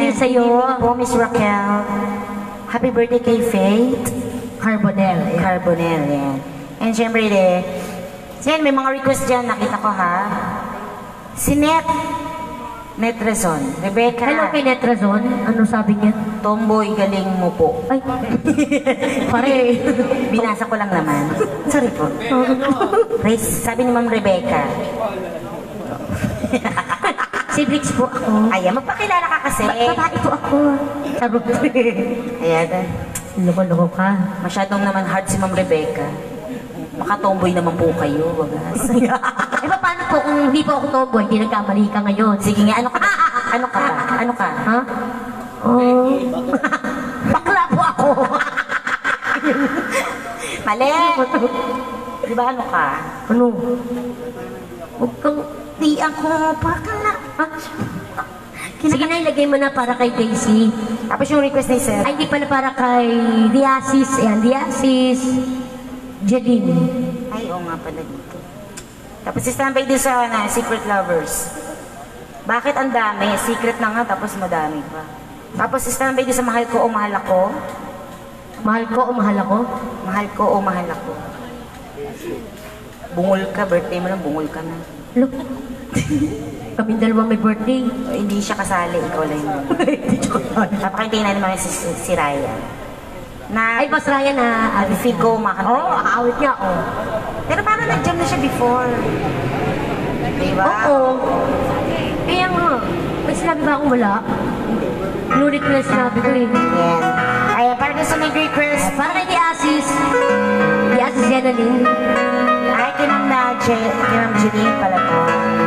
birthday sa'yo. Good evening po, Miss Raquel. Happy birthday kay Faith. Carbonell. Yeah. Carbonell, yan. And syempre, eh, yan, may mga request dyan, nakita ko ha. Si Net, Netrazon, Rebecca. Hello kay Netrazon. Ano sabi niya? Tomboy, galing mo po. Ay, pare. Binasa ko lang naman. Sorry po. Praise, sabi ni Ma'am Rebecca. Si Brix po ako. Ayan, magpakilala ka kasi. Babae po ako. Charot. Ayan, Loko-loko ka. masyadong naman hard si Ma'am Rebecca. Baka tomboy naman po kayo, wagas. Eh, paano po kung hindi po ako tomboy, hindi nagkamali ka ngayon? Sige nga, ano ka? Ano ka ba? Ano ka? Ha? Oh. Bakla po ako. Mali! Di ba ano ka? Ano? Huwag kang... Di ako bakla. Ah. Sige na, ilagay mo na para kay Daisy. Tapos yung request ni Sir. Ay, hindi pala para kay Diasis. Ayan, Diasis. Jeline. Ay, oo nga pala dito. Tapos standby din sa na, Secret Lovers. Bakit ang dami? Secret na nga, tapos madami pa. Tapos standby din sa Mahal Ko o Mahal Ako. Mahal ko o mahal ako? Mahal Ko o Mahal Ako. Bungol ka, birthday mo lang, bungol ka na. Look. Kaming dalawa may birthday. O, hindi siya kasali, ikaw lang yun. Papakitayin naman si, si, si Raya. Na, Ay, Boss Ryan na. Abi feel ko umakanta. Oo, oh, aawit niya, oh. Pero parang nag-jam na siya before. Diba? Oo. Kaya nga, may sinabi ba akong wala? Nulit ko na sinabi ko eh. Yan. Ay, para doon sa nag-request. Para kay Diasis. Diasis Jenaline. Ay, kay Ma'am Nadje, kay Ma'am Jeline pala to.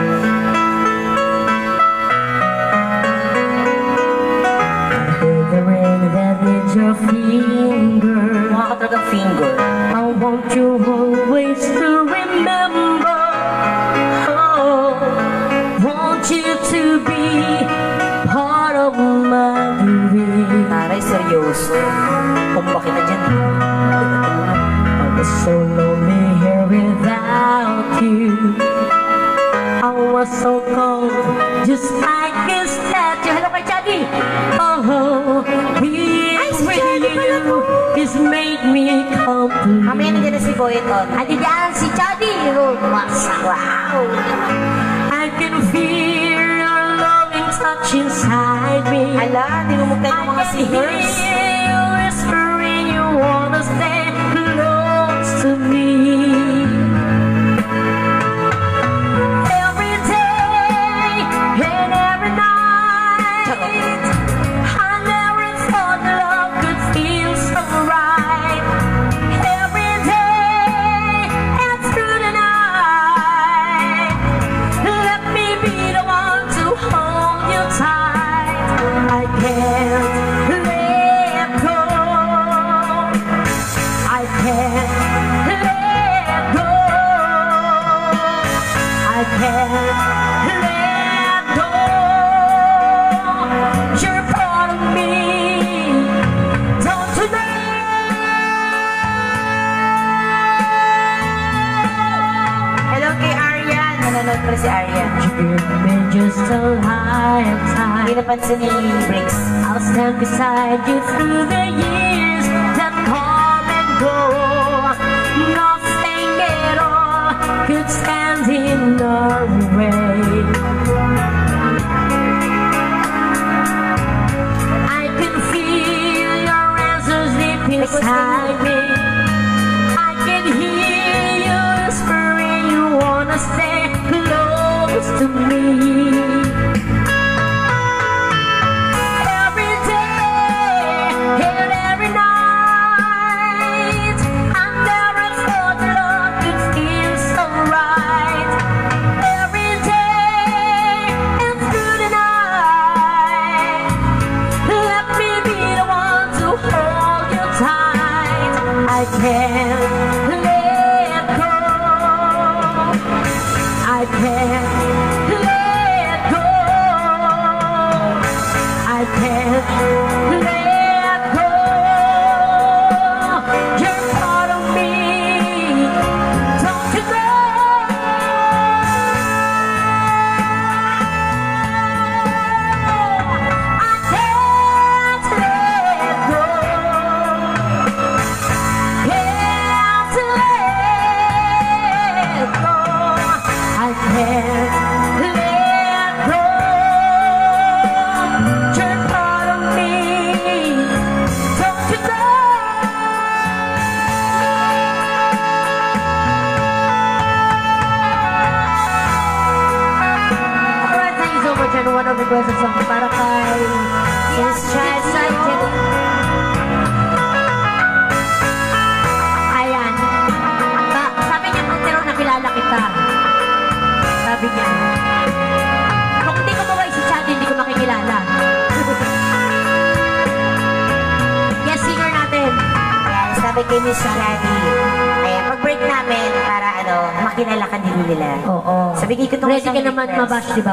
The ring that needs your finger. Mukha ka talagang finger. I want you always to remember. Oh, want you to be part of my dream. Taray, seryoso. Kumba kita dyan. I was so lonely here without you. I was so cold, just like a statue. Hello kay Chadi. Oh, being with you has made me complete. Mamaya nandiyan na si Boyeton. Adi diyan si Chadi. Oh, masa. Wow. I can feel your loving touch inside me. Ala, tinumugtay ng mga singers. I can hear you whispering you wanna stay close to me. Every day and every night, I never thought love could feel so right. Every day and through the night, let me be the one to hold you tight. I can't let go. I can't let go. I can't let go. You're part of me. Don't you know? Hello kay Arian. Nanonood pa si Arian. Give me just a lifetime. Hindi napansin ni Briggs. I'll stand beside you through the years that come and go. Nothing at all could stand in our way. I can feel your answers deep inside me. I can hear you whispering you wanna stay close to me. Every day and every night, I never thought love could feel so right. Every day and through the night, let me be the one to hold you tight. I can't let go. I can't let go. I can't let go. You're part of me. Don't you know? I can't request a song para kay Yes, Yes, Sergeant. Ayan. Ba, sabi niya, pero nakilala kita. Sabi niya. Kung hindi ko maway si Chad, hindi ko makikilala. Yes, singer natin. Ayan, sabi kay Miss Shadi. Ayan, pag-break namin para ano, makilala ka din nila. Oo. Sabi ko itong Ready isang ka naman request. mabash, di ba?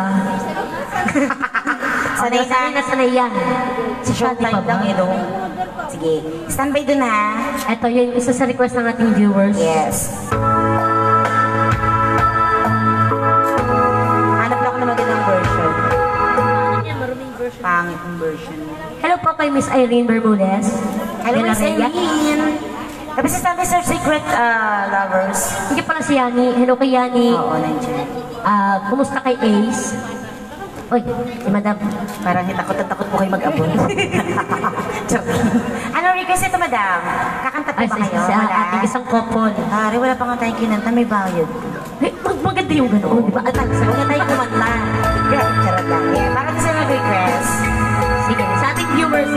Sanay na. Sanay na sanay yan. Sa showtime lang, eh, no? Sige, standby dun ha. Ito yung isa sa request ng ating viewers. Yes. Hanap lang ako ng magandang version. Pangit yung version. Hello po kay Miss Irene Bermudez. Hello, Miss Villarreal. Eileen. Tapos sa sabi sa Secret uh, Lovers. Hindi pala si Yani. Hello kay Yani. Oo, nandiyan. Ah, kumusta kay Ace? Uy, si Madam. Parang takot at takot po kayo mag-abon. Joke. Ano request ito, madam? Kakanta po Ay, ba sa, kayo? sa Wala. ating isang couple. Pare, wala pa nga tayong kinanta, may bayad. Eh, mag maganda yung gano'n, di ba? At ang Wala tayong kumanta. Yeah, charot lang. Yeah, para sa nag-request. sige, sa ating viewers.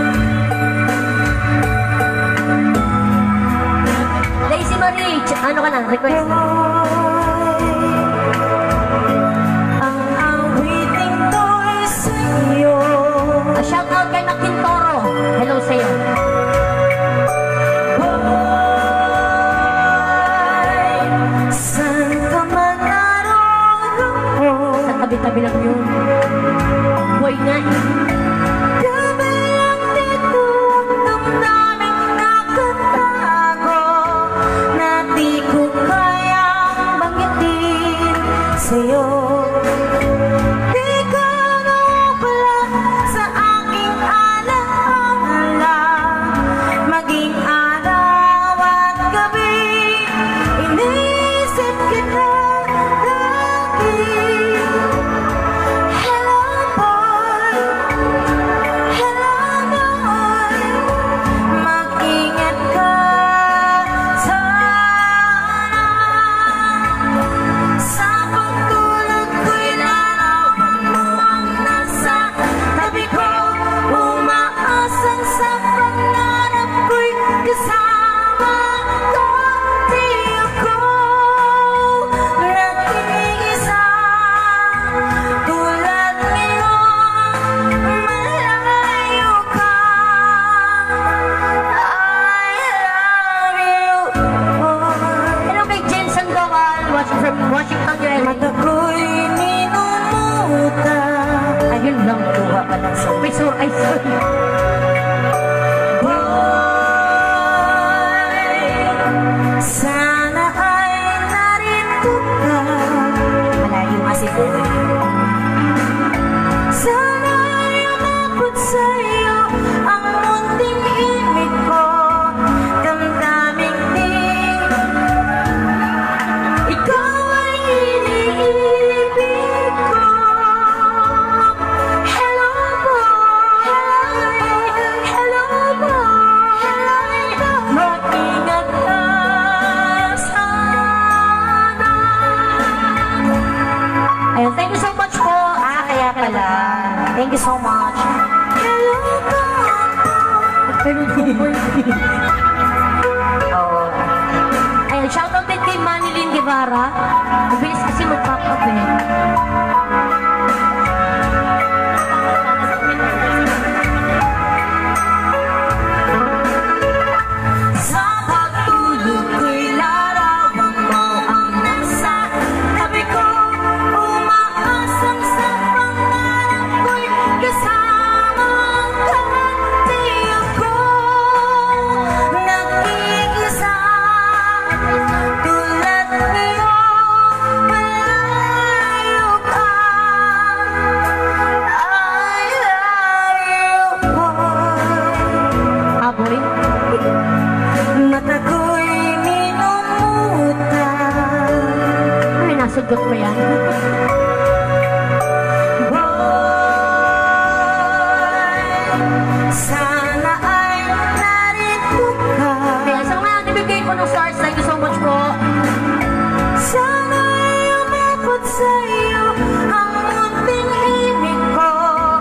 Daisy Marie, ch- ano ka na? Request. Ang awiting to'y sa'yo. A shout out kay Makintoro. Hello sa'yo. Saan ka man naroon? Sa tabi-tabi lang yun. Boy nga eh. Gabi lang dito ang daming nakatago na di ko kayang banggitin sa'yo. Di ka nawala sa aking alaala, maging araw at gabi, inisip kita lagi. Hello boy, hello boy, mag-ingat ka sana. Sa pagtulog ko'y larawan mo ang nasa tabi ko, umaasang sa pangarap ko'y kasama ko. Di ako nag-iisa tulad ngayon, malayo ka. I love you, boy. Hello kay Jen Sandoval, watching from Washington, U S A. Mata ko'y minumuta. Ayun lang, tuwa pa lang sa may sore eyes. Boy, sana ay narito ka. Malayo kasi po. Sana ay umabot sa'yo ang munting imig ko. Damdaming di ikaw ay iniibig ko. Hello boy, hello boy, mag-ingat ka sana. Ayun, thank you so much po. Ah, kaya pala. Thank you so much. Hello boy. Pero di mo Oo. Ayun, shoutout din kay Manilyn Guevara. Mabilis kasi mag-pop up eh. Sa pagtulog ko'y larawan mo ang nasa tabi ko, umaasang sa pangarap ko'y kasama ka. Di ako nag-iisa tulad ngayon, malayo ka. I love you, boy. Aboy. Mata ko'y minumuta. Ay, nasugot mo yan. Boy, sana ay narito ka. Kaya sa mga nabibigay ko ng stars, thank you so much po. Sana ay umabot sa'yo ang munting imig ko.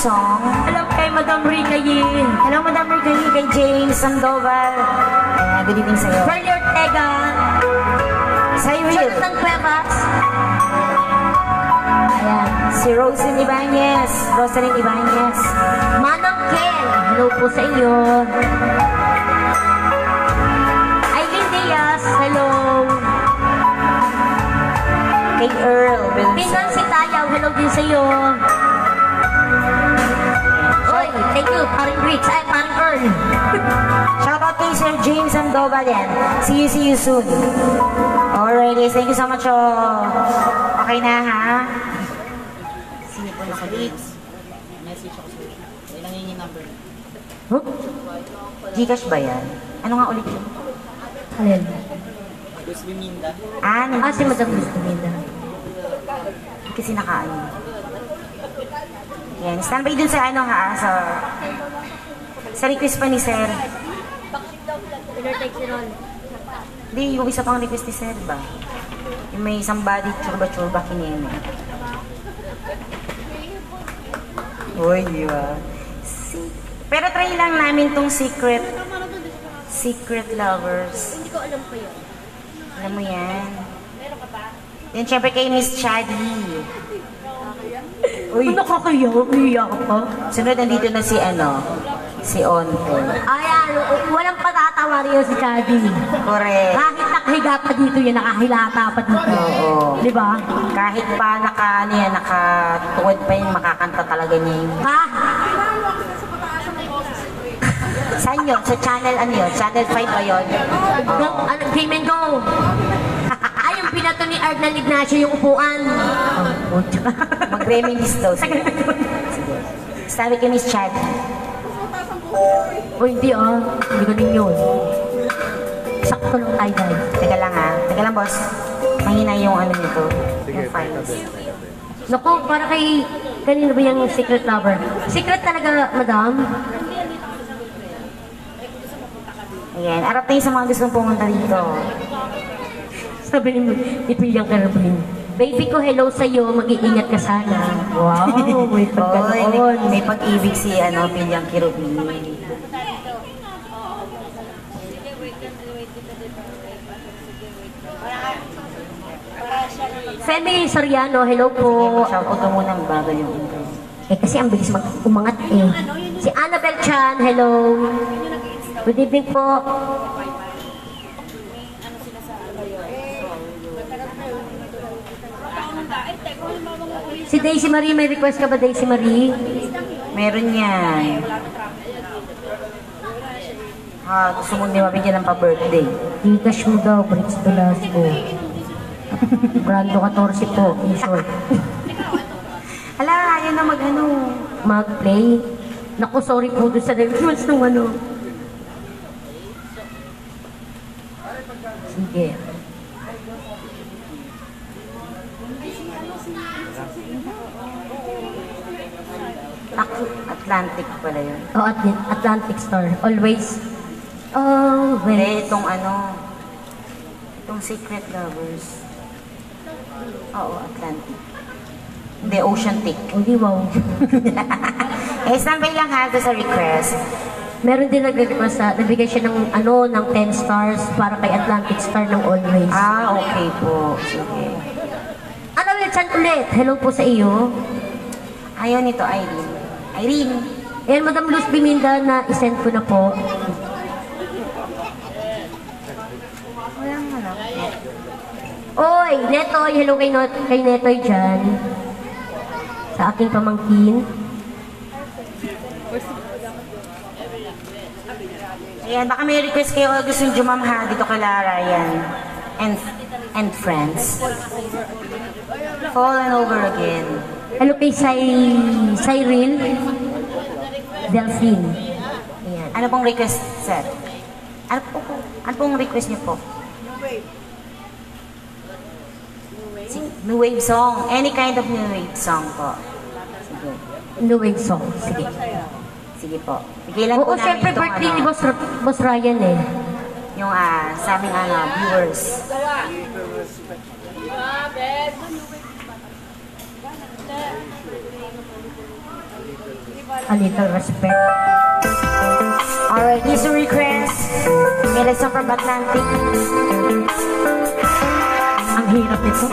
song. Hello kay Madam Rika Yin. Hello, Madam Ricky, kay James Sandoval. Ayan, good evening sa'yo. Pearly Ortega. Cyril. Jonathan Cuevas. Ayan. Si Rosin Ibanez. Rosalyn Ibanez. Manang Ken. Hello po sa inyo. Aileen Diaz. Hello. Kay Earl. Pinan si Tayaw. Hello din sa iyo. Oy, thank you. Paring Rich. Ay, paring Earl. Shoutout kay Sir James Sandoval yan. See you, see you soon. Alrighty, thank you so much. Oh. Okay na, ha? Sino po na ulit? Message ako sa'yo. Ilang yung number. Huh? Gcash ba yan? Ano nga ulit yun? Alin? Gusto Biminda. Ah, nag- Ah, si Madam Bustamida. Kasi nakaano. Yan, standby dun sa ano ha, sa... Sa request pa ni Sir. Hindi, yung isa pang request ni Sir ba? Yung may somebody churba-churba kineme. Uy, di ba? Si- Pero try lang namin tong secret. Secret Lovers. Hindi ko alam pa yun. Alam mo yan? Meron ka pa? Yan, syempre kay Miss Chadi. Uy, Nakakayaw. Iiyak pa. sunod nandito na si ano, si Onte. Ayan, walang patatawa rin si Chadi. Correct. Kahit nakahiga pa dito yan, nakahilata pa dito. Oo. Di ba? Kahit pa naka, ano yan, nakatuwad pa yun, makakanta talaga niya yung... Ha? Saan yun? Sa channel, ano yun? Channel five ba yun? Go, ano, game and go. Ay, yung pinato ni Arnel Ignacio yung upuan. Oh, Mag-reminis daw siya. Sige. Sabi kay Miss Chad. O hindi ah, hindi ko din yun. Sakto lang tayo dahil. Teka lang ha. Teka lang, boss. Mahina yung ano nito. Sige, Yung files. Naku, para kay... Kanino ba yung secret lover? Secret talaga, madam? Ayan. Arap tayo sa mga gustong pumunta dito. Sabi ni Ipilyang Carabin, baby ko, hello sa'yo, mag-iingat ka sana. Wow, may Oy, pagkanoon. may, may pag-ibig si ano, Pilyang Kirubin. Femi Soriano, hello po. Shoutout ka muna ang bagal yung intro. Eh kasi ang bilis mag umangat eh. Si Annabel Chan, hello. Good evening po. Si Daisy Marie, may request ka ba Daisy Marie? Meron yan. Ha, gusto mo niya mabigyan ng pa-birthday. Gcash mo daw, Brits Velasco. Brando fourteen po, in short. Hala, ayaw na mag-ano. Mag-play. Naku, sorry po doon sa request ng ano. Sige. Ak- Atlantic pala yun. Oh, Atl- Atlantic Star. Always. Oh, Hindi, well. itong ano, itong Secret Lovers. Oo, Atlantic. Hindi, Ocean Tick. Hindi, wow. Eh, standby lang ha, doon sa request. Meron din nag-request sa, nagbigay siya ng, ano, ng ten stars para kay Atlantic Star ng Always. Ah, okay po. Sige. Ano ulit, Chan ulit? Hello po sa iyo. Ayaw nito, Irene. Irene. Ayan, Madam Luz Biminda na isend ko na po. Walang ano. Oy, Netoy, hello kay, Not kay Netoy dyan. Sa aking pamangkin. Ayan, baka may request kayo o gusto nyo ma'am ha, dito kay Lara, yan. And, and friends. Fallen over again. Hello kay Say, Cyril Delphine. Ayan. Ano pong request, sir? Ano, po, ano pong request niyo po? Si- New wave song. Any kind of new wave song po. Sige. New Wave song. Sige. Sige po. Bigilan Oo, po namin syempre itong birthday ni ano, Boss, Ra- Boss Ryan eh. yung ah, sa aming ano, viewers. A little respect. Alright, here's a request. May song from Atlantic. Ang hirap nito.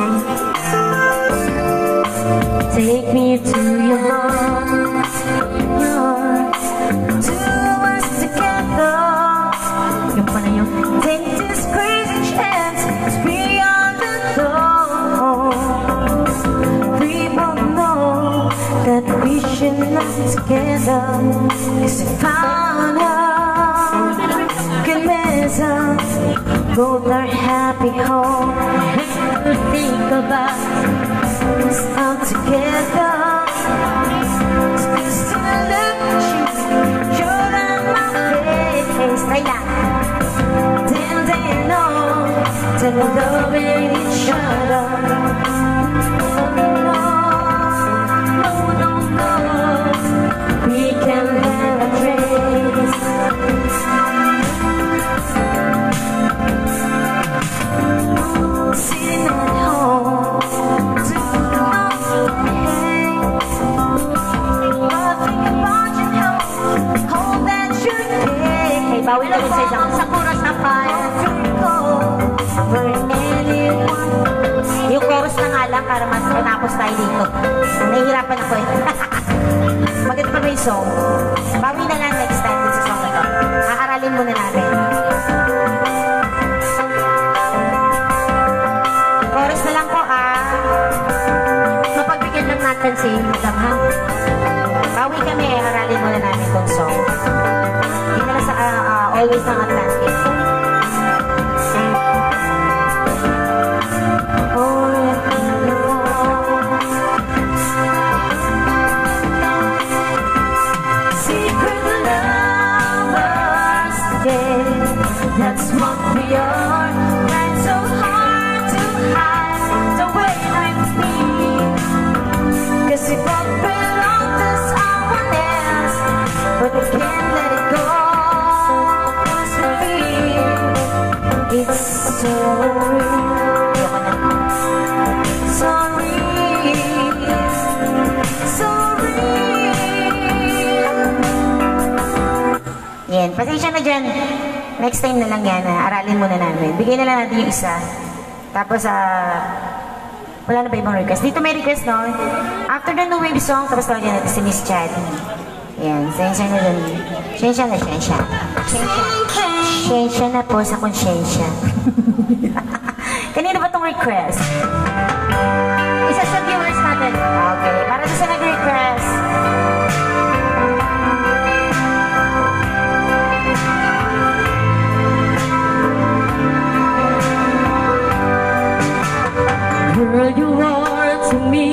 Take me to your heart, your two us together. Yung pala yun. Take this crazy chance, it's beyond the door. We both know that we should not together. Cause we found out good mesa, both are happy home. To think about Us out together. Just to look at you, you're on my face. Try lang. Then they know that we're loving each other. No, no, no, no. We can have a trace. Sitting at home, doing nothing. Nothing about you, no. Hold that you take. Hey, bawi na rin sa isang sakura sa fire. For anyone. Yung chorus na nga lang para mas matapos tayo dito. Nahihirapan ako eh. Maganda pa ba yung song? Bawi na lang next time dun sa song na to. Haharalin muna natin. Chorus na lang po ah. Mapagbigyan lang natin si Madam ha. Bawi kami eh, haralin muna namin tong song. Hindi na lang sa ah, ah, Always ng Atlantic. Oh, secret lovers, yeah, that's what we are. That's so hard to hide the way with me. Cause we both belong to someone else, but we can't let it go. Cause we feel it's so real. So real, so real. Yan, pasensya na dyan. Next time na lang yan, ha? Aralin muna namin. Bigyan na lang natin yung isa. Tapos, ah, wala na ba ibang request? Dito may request, no? After the New Wave song, tapos tawagin natin si Miss Chatty. Yan, sensya na dun. Sensya na, sensya. Sensya. Sensya na po sa konsyensya. Kanino ba tong request? Isa sa viewers natin. Okay, para sa nag-request. Girl, you are to me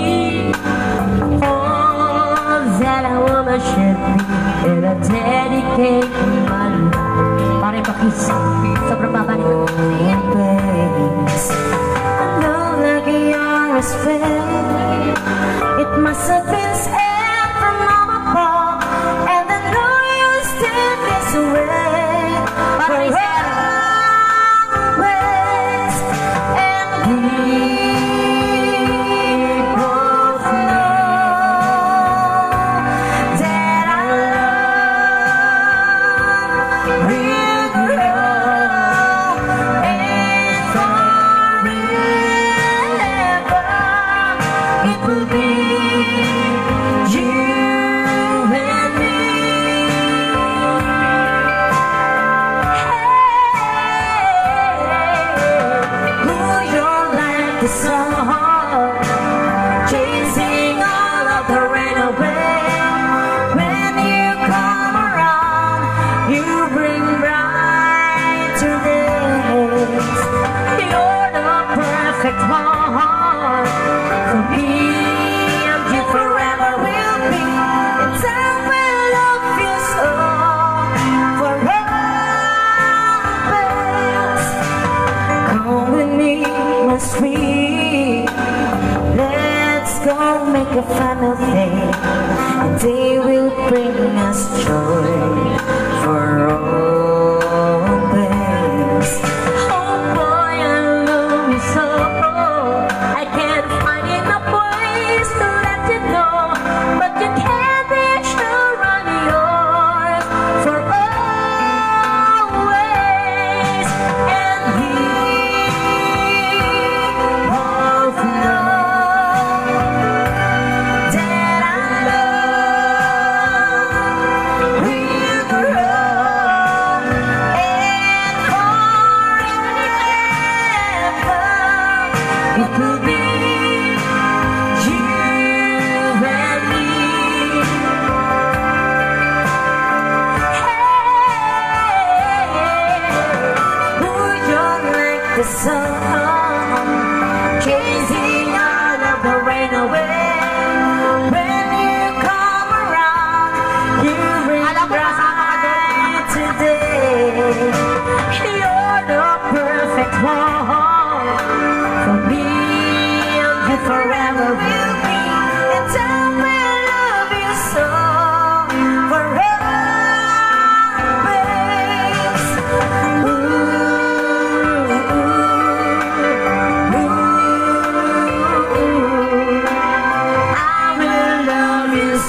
all that I wanna share me, and I dedicate my life. Pare pakis, sobrang baba nito. I know like your respect. It must have been sent from above, and I know you still this way. For always, and we both know that our love will grow.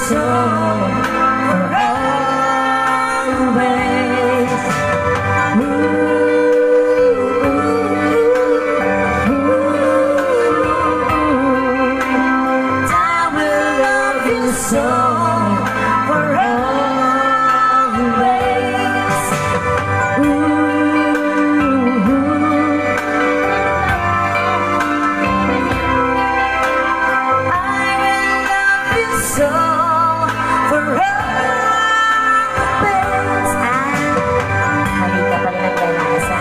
song for always. Ooh, ooh, ooh. I will love you so for always. Ooh, so for always. Ah, mali ka pala naglalasa.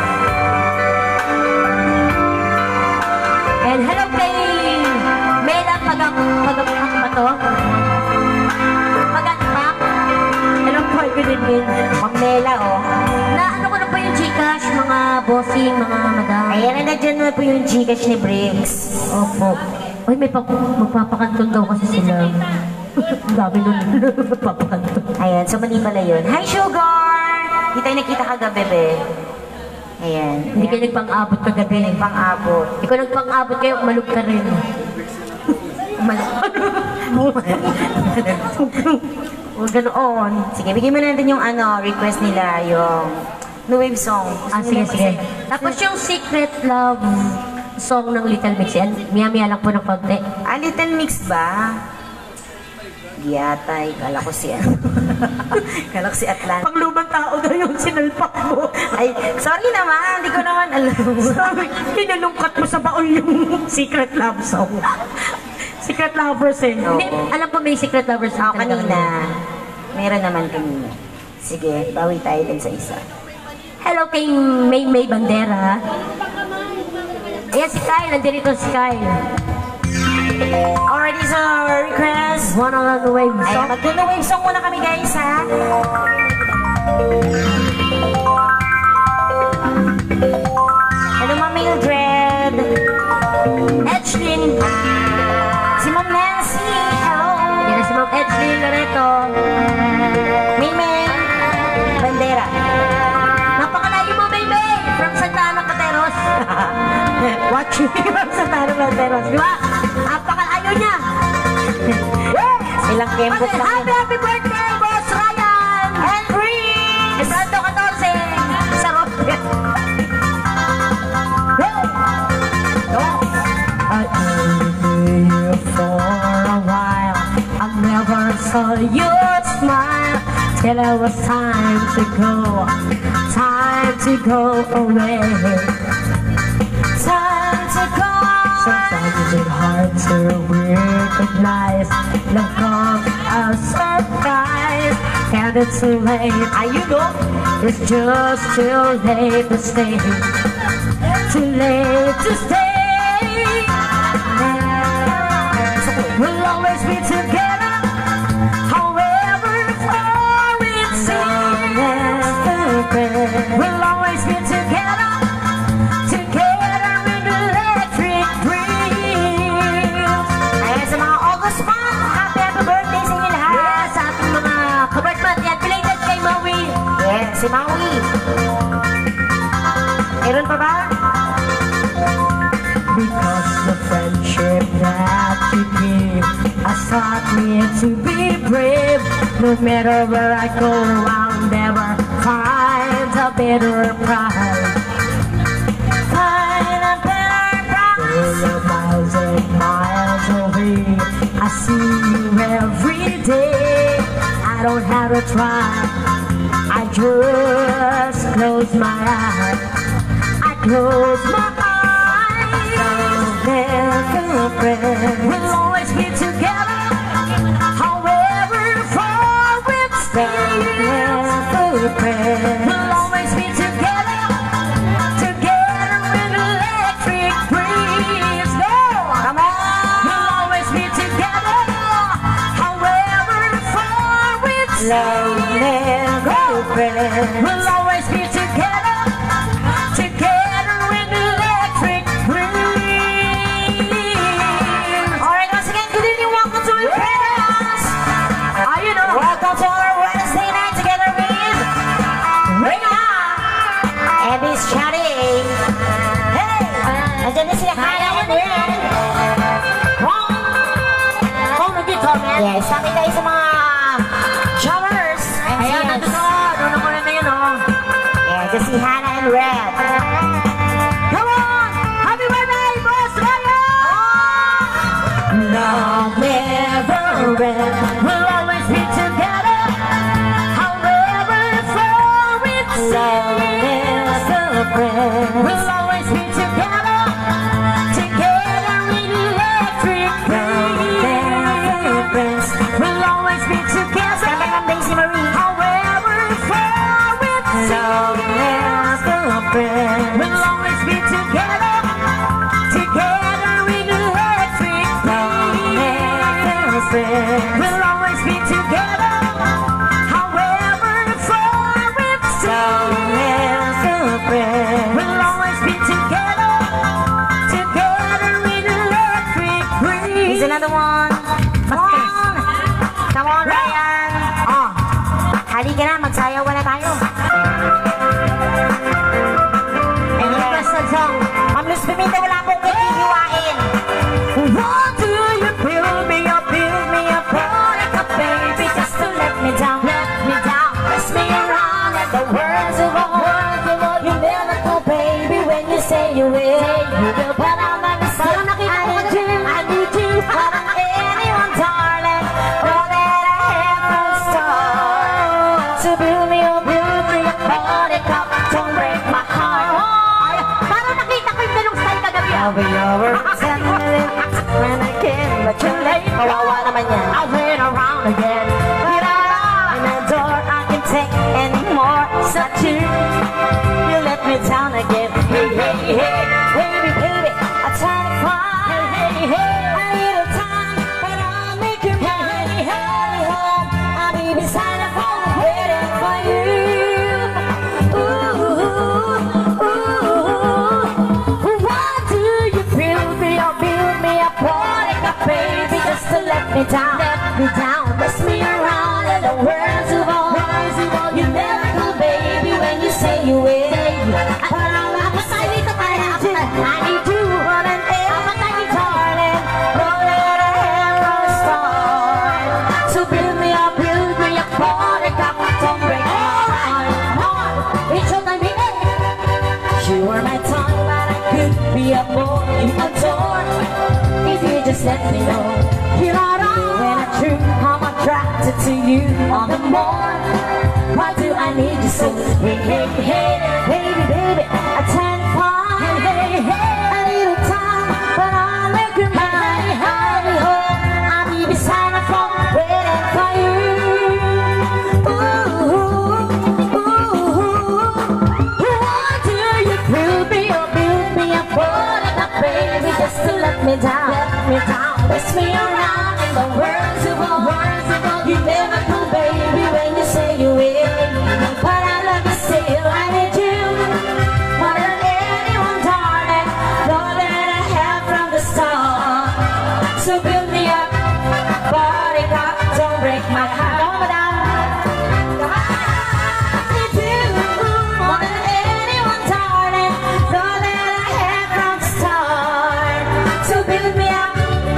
And hello kay Mela Pagak Pagakpak ba to? Pagakpak? Hello po, good evening. Mang Mela, oh. Na ano ko na po yung Gcash, mga bossing, mga madam. Ayan, nandiyan na po yung Gcash ni Briggs. Opo. Uy, may pag magpapakantong daw kasi sila. Dami nun. Papakantong. Ayan, so mali pala yun. Hi, Sugar! Di tayo nakita kagabi, be. Ayan. Hindi kayo nagpang-abot kagabi. Hindi nagpang-abot. Ikaw nagpang-abot kayo, malug ka rin. Malug. Huwag ganoon. Sige, bigyan mo natin yung ano, request nila, yung New Wave song. Ah, sige, sige. Tapos yung Secret Love song ng Little Mix. Miya-miya lang po ng konti. Ah, Little Mix ba? Yatay, kala ko si kala ko si Atlanta. Panglumang tao daw yung sinalpak mo. Ay, sorry naman, hindi ko naman alam. Sorry, pinalungkat mo sa baon yung Secret Love song. Secret Lovers eh. No. Hindi, alam ko may Secret Lovers song. Oh, kanina. Meron naman kanina. Sige, bawi tayo din sa isa. Hello kay May May Bandera. Ayan si Kyle, nandito si Kyle. Already sa request. One on the wave song. Ayan, mag-do the wave song muna kami guys, ha? Hello, Ma'am Mildred. Edgelyn. Si Ma'am Nancy. Hello. Yan na si Ma'am Edgelyn Loreto. Mimay Bandera. Napakalayo mo, Mimay. From Santa Ana, Pateros. Watching from Santa Ana, Pateros. Di ba? Napakalayo niya. Silang kempot lang. Happy, happy birthday, Boss Ryan. And Reese. Esando fourteen. Sa Rocket. I only here for a while. I never saw your smile till it was time to go, time to go away, time to go. Sometimes it's hard to recognize love comes as a surprise, and it's too late. Are you go? It's just too late to stay, too late to stay. We'll always be together, however far it seems. We'll always be together, together in electric dreams. Ayan sa mga August month, happy happy birthday sa inyo lahat. Yes, sa ating mga kabartmat. Yan, belated kay Maui. Yes, si Maui. Meron pa ba? Because the friendship that you give has taught me to be brave. No matter where I go, I'll never find a better prize. Find a better prize. You're miles and miles away. I see you every day. I don't have to try. I just close my eyes. I close my eyes. We'll always be together, however far we've stayed. We'll always be together, together in electric dreams. No, come on. We'll always be together, however far we've stayed. We'll always be together, together in electric dreams. Welcome to our Wednesday night together with Rina and Miss Shadi. Hey! Nandiyan na sila kaya ko yan. Oh, nandito, man. Yes, Malapit tayo sa mga drummers. Ayan, nandun na. Nuna ko na na yun, oh. Yeah, just see Hannah and Red. Come on! Happy birthday, Boss Ryan! Now, never end. We'll always be together. However far it's love is a friend. We'll always be together. Together in electric friends. We'll always be together. Kami ng Daisy Marie. However far it's love is a friend. We'll always be together. Together in electric friends. We'll always be together. However far it's love is a friend. We'll always be together. Together in electric Here's breeze. another one. Come on. Come on, Ryan. Oh. Halika na, magsayawan na tayo. And yes, Ma'am Luz Pimenta, wala pong kikihiwain. What do you build me up, build me up, like a baby, just to let me down, let me down, press me around at the words of all, words of all. You never know, baby, when you say you will, you will, but I'll never say I need you, I need you, more than anyone, darling, all that I have from the start. So build me up, build me up, buttercup, don't break my heart. Ay, parang nakita ko yung ganong style kagabi. I'll be over when I can, but you're late. Kawawa naman yan. I'll wait around again. In the door, I can take anymore. It's not you. You let me down again. Hey, hey, hey, baby, baby, I try to find. Hey, hey, hey, a little time, but I'll make you mine. Hey, hey, home, I'll be beside the phone waiting for you. Ooh, ooh, ooh. Why do you build me up, build me up, like a baby, just to let me down, let me down, press me around, and the words of all, words of all. You never know, baby, when you say you will. I need you, I need you, more than ever, darling. Know that I have from the start. So build me up, build me up, like a don't break my heart. It's your time, baby. You were my tongue, but I could be a boy you adore. If you just let me know, Here I when I true, I'm attracted to you all the more. Why do I need you so? Hey, hey, hey, baby, baby, I tend to find. Hey, hey, hey, a little time, but I'll make you mine. Hey, home, I'll be beside the phone, waiting for you. Ooh, ooh, ooh. Why do you build me up, build me up, like a baby, just to let me down, let me down, Twist me around in the words of all, words of all. You never come, baby, when you say you will. But I love you still, I need you more than anyone, darling. Know that I have from the start. So build me up, body up, don't break my heart. Come on, madam. I need you more than anyone, darling. Know that I have from the start. So build me up.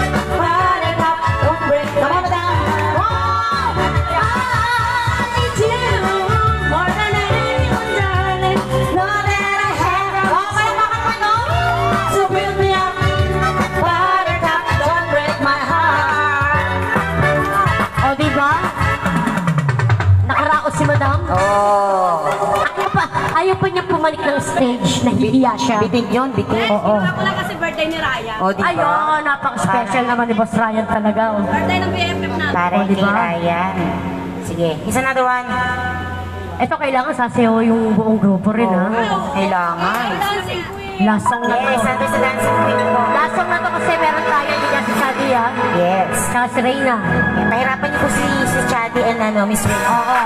Come on, madam. Oh, I need you more than anyone, darling. Know that I have. Oh, may makakano. So build me up, buttercup, don't break my heart. O, diba? Nakaraos si madam. Oh, Ayaw pa, ayaw pa niya pumalik ng stage. Nahihiya siya. bitig yun, bitig. Oo. Ako lang kasi birthday ni Raya. Oh, diba? Ayun, napaka-special naman ni Boss Ryan talaga. Oh. Birthday ng B F F natin. Para Oh, kay diba? Ryan. Sige, is another one. Ito kailangan sasayaw yung buong grupo rin, ha? Oh, kailangan. Dancing Queen. Lasong na to. Yes, nandun sa dancing queen ko. Lasong na to kasi meron tayo hindi niya si Sadie, ha? Yes. Saka si Reyna. Eh, Pahirapan niyo po si, si Chaddy and ano, Miss Ray. Oo.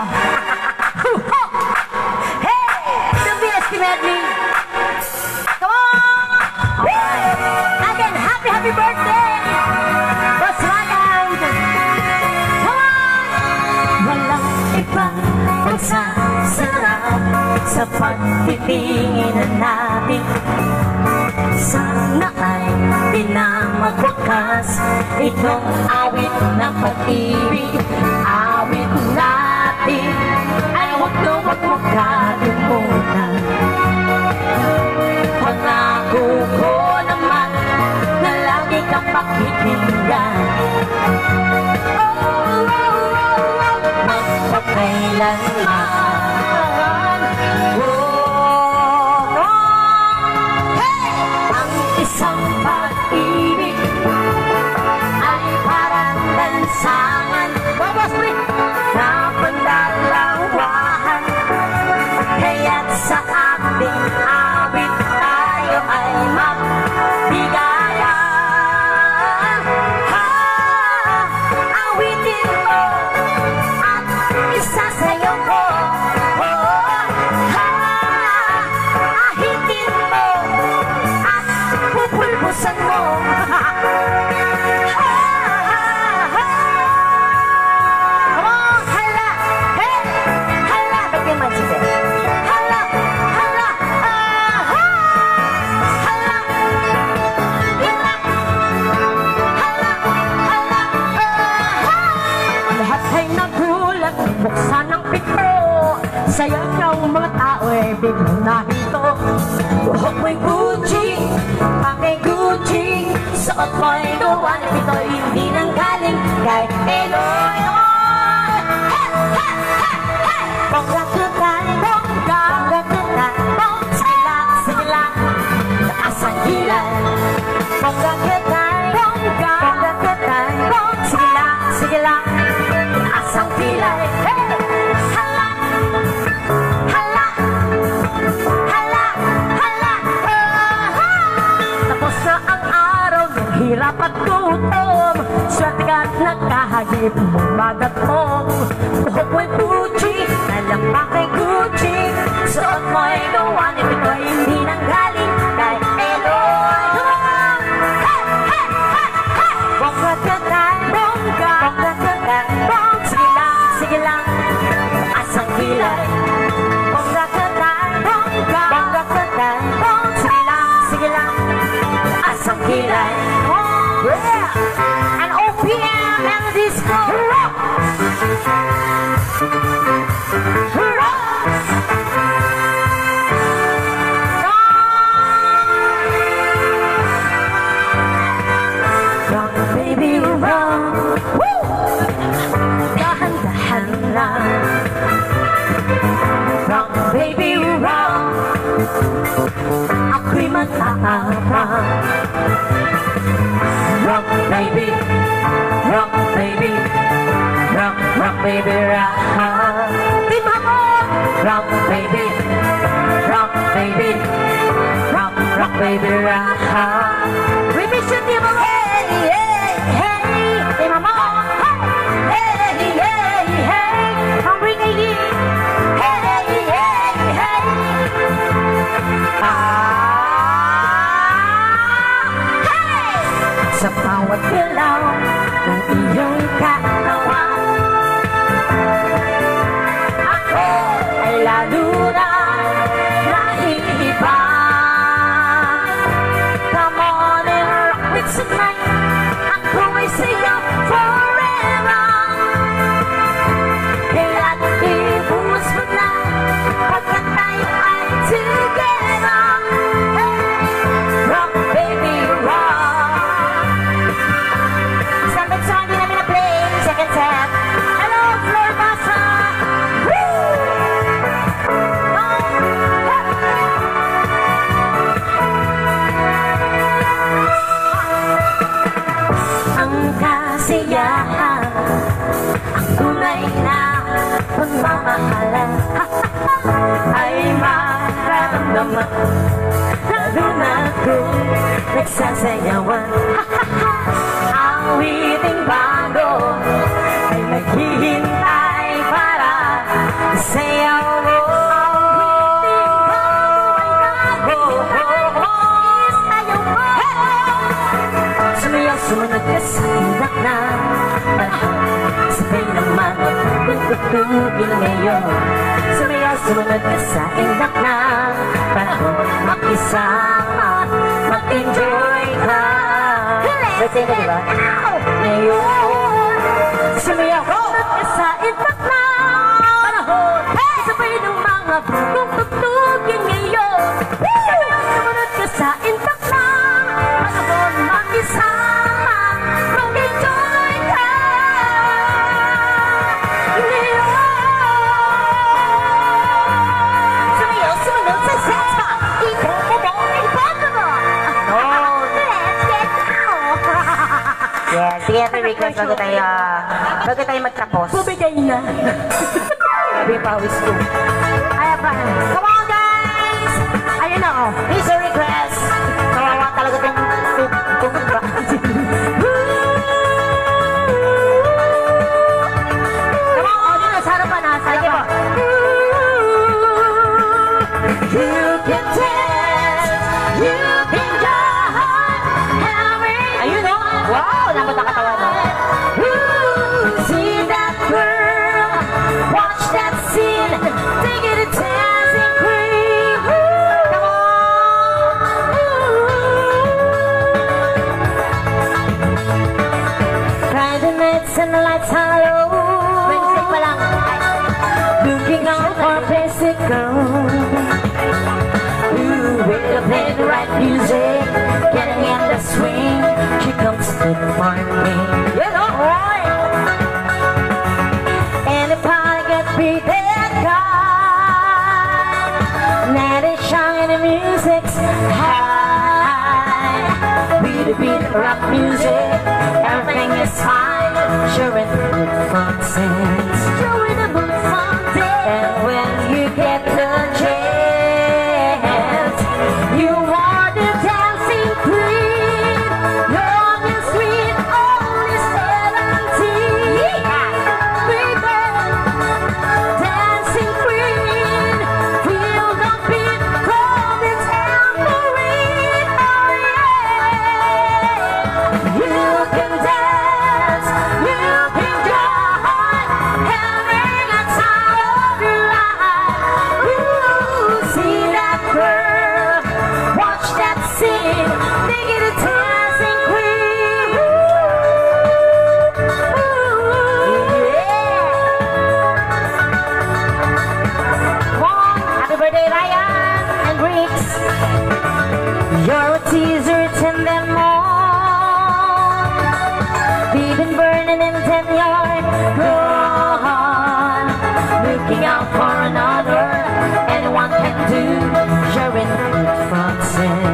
Hey! The B S T Medley! Come on! Again, happy, happy birthday! Boss Ryan! Come on! Walang iba pagsasarap sa pagtitingin na natin Sana ay pinamagwakas itong awit ng pag-ibig. Awit natin ay huwag na huwag mo kalimutan. Pangako ko naman na lagi kang pakikinggan. Oh, oh, oh, oh, magpakailanman. Oh, oh, hey! Ang isang pag-ibig ay parang lansangan na pandalawahan. Kaya't sa ating awit tayo ay magbigayan. Ha, awitin mo at isasayaw mo. Oh, ha, ahitin mo at pupulbusan mo. Ha, ha, ha. Come on, hala, hey, hala, ba't yung magic eh? Hala, hala, ah, ha, hala, hala, hala, hala, ah, ha. Lahat ay nagulat, buksan ang pinto. Sayaw ng mga tao ay biglang nahinto. Buhok mo'y Gucci, pangay Gucci, suot mo'y luwan, ito'y hindi nang galing kay Eloy. Hey, hey, hey, hey! Bongga ka tayo, bongga, bongga ka tayo, bongga. Sige lang, sige lang, taas ang kilay. Bongga ka tayo, bongga, bongga ka tayo, bongga. Sige lang, sige lang, taas ang kilay. Hey! Hala, hala, hala, hala, ah, ha! Tapos na ang araw ng hirap at gutom. Swerte ka't nagkahagip mong magatong. Buhok mo'y Gucci, nalampak kay Gucci, suot mo'y luwan, ito'y hindi nang galing kay Eloy. Come on! Hey, hey, hey, hey! Bongga ka tayo, bongga, bongga ka tayo, bongga. Sige lang, sige lang, taas ang kilay. Bongga ka tayo, bongga, bongga ka tayo, bongga. Sige lang, sige lang, taas ang kilay. Yeah! An O P M and a disco. Rock! Rock! Rock, baby, rock. Woo! Dahan-dahan lang. Rock, baby, rock. Ako'y mag-aabang. Rock, baby, rock, baby, rock, rock, baby, rock. Tima mo! Rock, baby, rock, baby, rock, rock, baby, rock. We miss you, Tima mo! Hey, hey, hey, Tima mo! Hey, hey, hey, hungry kayo! Hey, hey, hey! Ah! Sa bawat galaw ng iyong katawan, ako ay lalo na nahihiba. Come on and rock with tonight, ako ay sa'yo forever. Kaya't ibuwas mo na pagkat tayo ay together. Hey, rock baby rock. Hello, Flor Basa! Woo! Ang kasiyahan, ang tunay na pagmamahalan ay mararamdaman, lalo na kung nagsasayawan. Awiting bago ay naghihintay para sayaw mo. Sumayaw, sumunod ka sa inak na sabay naman kung tutugin ngayon. Sumayaw, sumunod ka sa inak na panahon makisama. enjoy ka. Birthday ka, diba? Ngayon, sumayaw ko sa itak na panahon. Sabay ng mga kung tugtugin ngayon. Sumunod ka sa itak na panahon. Makisama, mag-enjoy ka. Ngayon, sumayaw, sumunod sa sex pa. Ipo-po-po, ipo-po-po. Yes, sige, every request bago tayo, bago tayo magtapos. Bumigay na. Sabi yung pawis ko. Ay, pa. Come on, guys! Ayun na, oh. Here's a request. Kawawa talaga itong itong bra. Come on, oh, dito, sa harapan, ha, sa Sige po. harapan. You can dance, you can die. Ayun, oh. Wow, dapat nakatawa na. See that girl, watch that scene, take it a dancing queen. Come on. Try the nights and the lights are low. Wednesday pa lang. Looking out for a place to go. Ooh, we'll play the right music, getting in the swing. She comes to for me. You know, right? And the party gets beat that guy. Night is shine, the music's high. Beat the beat, rock music, everything is fine. Sure in the good fun sense. Sure in the good fun sense. And when you get the chance, you are the dancing queen. Young and sweet, only seventeen. Baby, dancing queen, feel the beat, call the tambourine. Oh yeah, you can dance, you can join, having a time of your life. Ooh, see that girl, watch that scene, make it a dancing queen. Ooh, yeah. Come on, happy birthday, Ryan and Briggs. You're a teaser, ten them on. We've been burning in ten yard. Gone, looking out for another. Anyone can do. You're in good front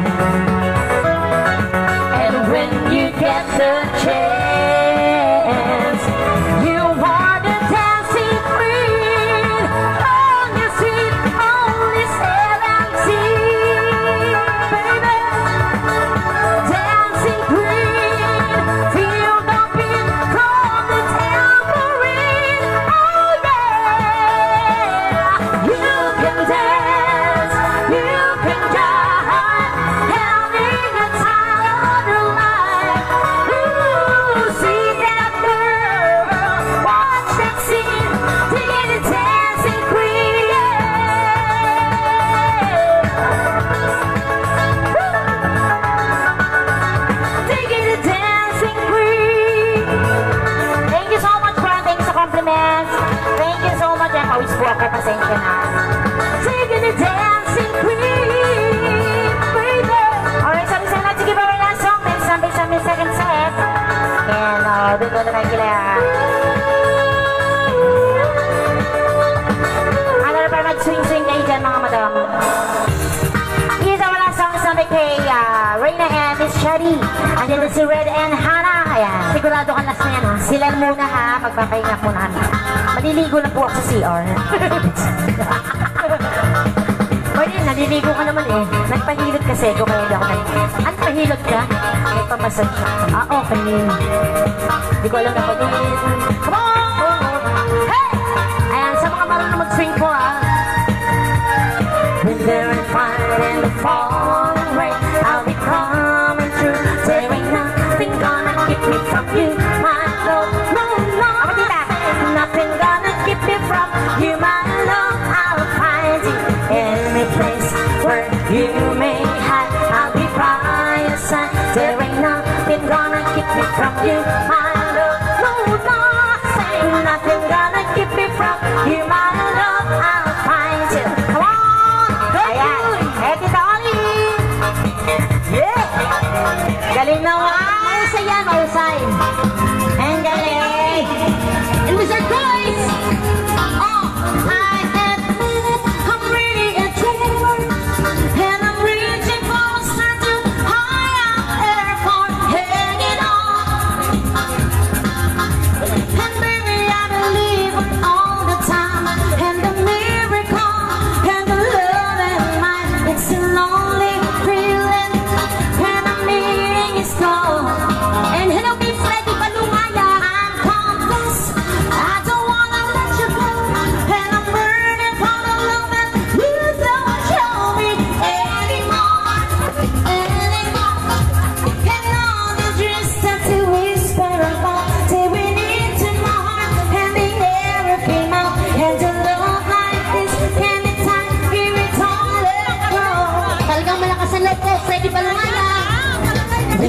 and when you get the chance, you are the dancing queen. On your feet, only seventeen. Baby, dancing queen, feel the beat, call the tambourine. Oh yeah, you can dance, you can jive, having a time of your life. Ooh, see that girl, watch that scene, dig it a dancing queen. Dig it a dancing queen. Thank you so much for thanks sa compliments. Thank you so much. Yan, pawis po ako. Pasensya na. Dig it a dancing queen, baby. Alright, sabi sa natin, give our last song. Next Sunday, Sunday, second set. And uh, doon ko na tayo kila. Ano na para mag-swing-swing kayo dyan, mga madam. Here's our last song, sabi kay uh, Reyna and Miss Shadi. Andyan na si Red and Hannah. Ayan, sigurado ka last na yan, ha? Sila muna, ha? Magpapahinga po namin. Maliligo na po ako sa C R. Pwede, naliligo ka naman eh. Nagpahilot kasi ko kaya hindi ako naliligo. Ano pahilot ka? May pamasad siya. Ah, okay. Hindi ko alam na pag... Come on! Hey! Ayan, sa mga marunong mag-swing po, ha? When there is fire in the falling rain, I'll be coming through. There ain't nothing gonna keep me from you, my love. No, no, nothing gonna keep me from you, my love. I'll find you any place where you may hide. I'll be by your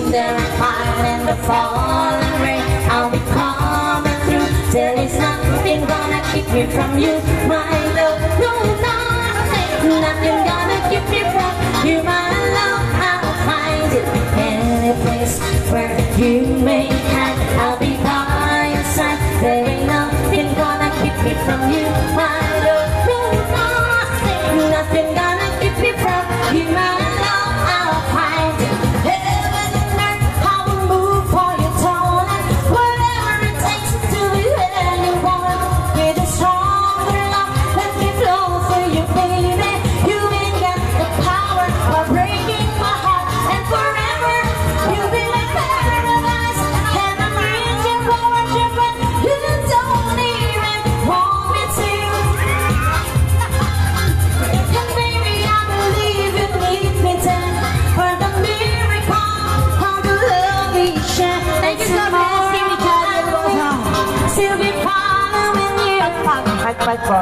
Winter and fire and the fall and rain, I'll be coming through. There is nothing gonna keep me from you, my love. No, nothing, nothing gonna keep me from you, my love. I'll find you any place where you may hide. I'll be by your side. There ain't nothing gonna keep me from you, my love. No, nothing, nothing gonna keep me from you, my love. I'll find you. Heaven and earth, I will move for you, darling. Whatever it takes to be where you want. With a stronger love, let me flow for you, baby. You ain't got the power of breaking my heart, and forever you'll be my paradise. And I'm reaching forward, but you don't even want me to. And baby, I believe you need me to, for the miracle of the love we share. Thank you so much. Still be following you. Fight, fight for.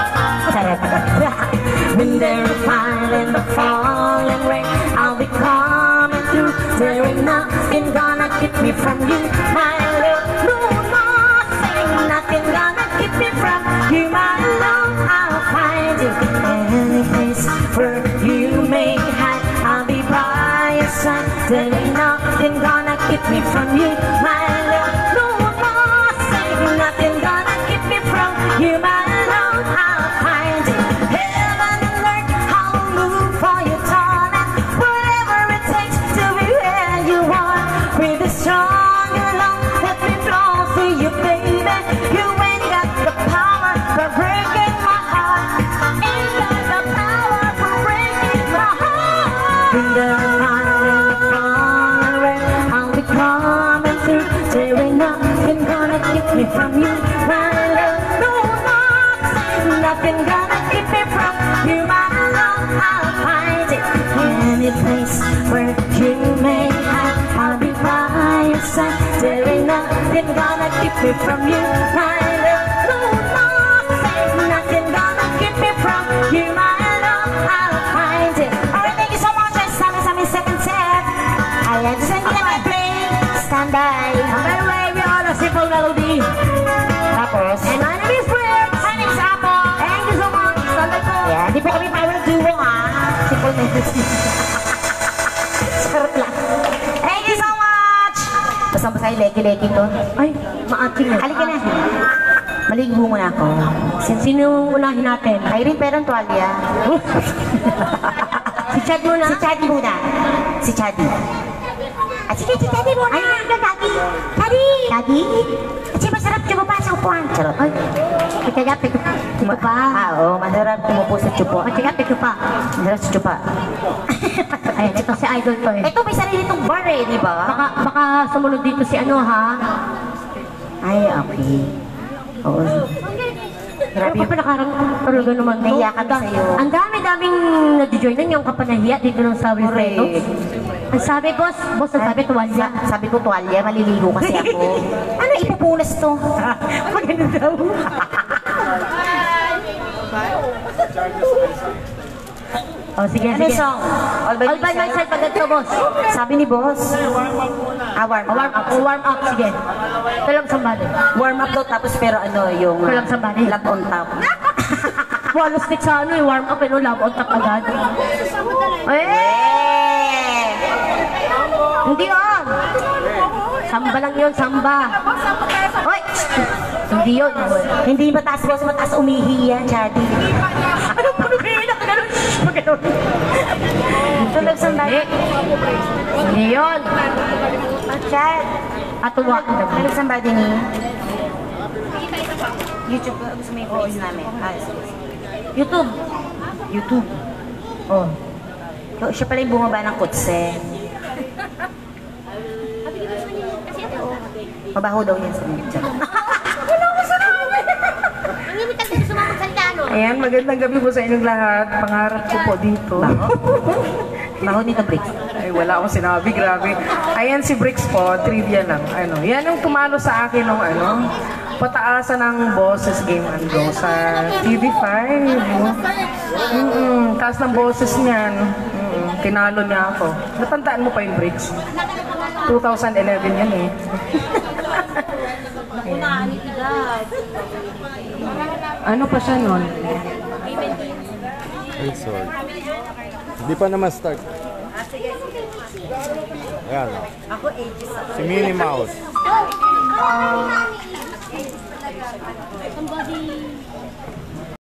When there is fire and the falling rain, I'll be coming through. There ain't nothing gonna keep me from you, my love. No, nothing, nothing gonna keep me from you, my love. I'll find you any place where you may hide. I'll be by your side. There ain't nothing gonna keep me from you, my love. No, nothing, nothing gonna keep me from you, my love. I'll find you. Heaven and earth, I'll move for you, darling. Whatever it takes to be where you want. With a stronger love, let me flow for you, baby. You ain't got the power for breaking my heart. Ain't got the power for breaking my heart. In the fire and the falling rain, I'll be coming through. There ain't nothing gonna keep me from you, my love. No, nothing, nothing gonna keep me from you, my love. I'll find it any place where you may hide. I'll be by your side. There ain't nothing gonna keep me from you, my love. No, nothing, nothing gonna keep me from you, my love. I'll find it. Alright, thank you so much. Sa amin sa aming second set. Ayan, so hindi na mag-play. Stand by. By the way, we are a simple melody. Tapos, and my name is Briggs. My name is Apple. Thank you so much. Stand by po. Yeah, di po kami power duo, ha? Simple melody. Sarap lang. Thank you so much. Basta-basta yung leki-leki to. Ay, maating na. Halika na. Maligo muna ako. Sin- Sino unahin natin? Irene, perang tuwalya. Si Chad muna? Si Chad muna. Si Chadi. Ah, sige, si Chadi muna. Ay, ang Daddy. Daddy. Daddy? Kasi masarap tumupa sa upuan. Charot. Ay, pagkagat, tumupa pa. Ah, oo, masarap tumupo sa tsupo. Pagkagat, tumupa. Masarap sa tsupa. Ayan, ito si Idol to eh. Ito, may sarili itong bar eh, di ba? Baka, baka sumunod dito si ano ha? Ay, okay. Oo. Grabe yung nakarang talaga naman to. Nahiya kami sa'yo. Ang dami-daming nag-join na yung kapanahiya dito ng Sabi Fredo. Ang sabi, boss, boss, ang sabi, tuwalya. Sabi ko, tuwalya, maliligo kasi ako. Ano, ipupunas to? Maganda daw. Oh, sige, ano sige. Song? All by, All by myself, pag ito, boss. Sabi ni boss. Ah, warm up. Warm up, oh, warm up, sige. Ito lang somebody. Warm up daw, tapos pero ano, yung... Ito lang somebody. Love on top. Walo stick sa ano, eh, warm up, pero love on top agad. Eh! Hindi on. Samba lang yun, samba. Oy! Hindi yun. Hindi mataas, boss, mataas umihi yan, Chadi. Anong punuhin na ganun? Maganon. Tulog sandali. Hindi yun. Chad. Atuwa. Tulog sandali ni YouTube. Gusto mo yung page namin. YouTube. YouTube. Oh. Siya pala yung bumaba ng kutse. Mabaho daw yan sa mga. Ayan, magandang gabi po sa inyong lahat. Pangarap ko po dito. Baho nito, Bricks. Ay, wala akong sinabi, grabe. Ayan si Bricks po, trivia lang. Ano, yan yung tumalo sa akin ng ano, pataasan ng Boses Game and Go sa T V five. Mm-mm, taas ng boses niyan. Mm-mm, tinalo niya ako. Natandaan mo pa yung Bricks? two thousand eleven yan eh. Ano pa siya nun? Ay, sorry. Hindi pa naman start. Ayan. Si Minnie Mouse. Somebody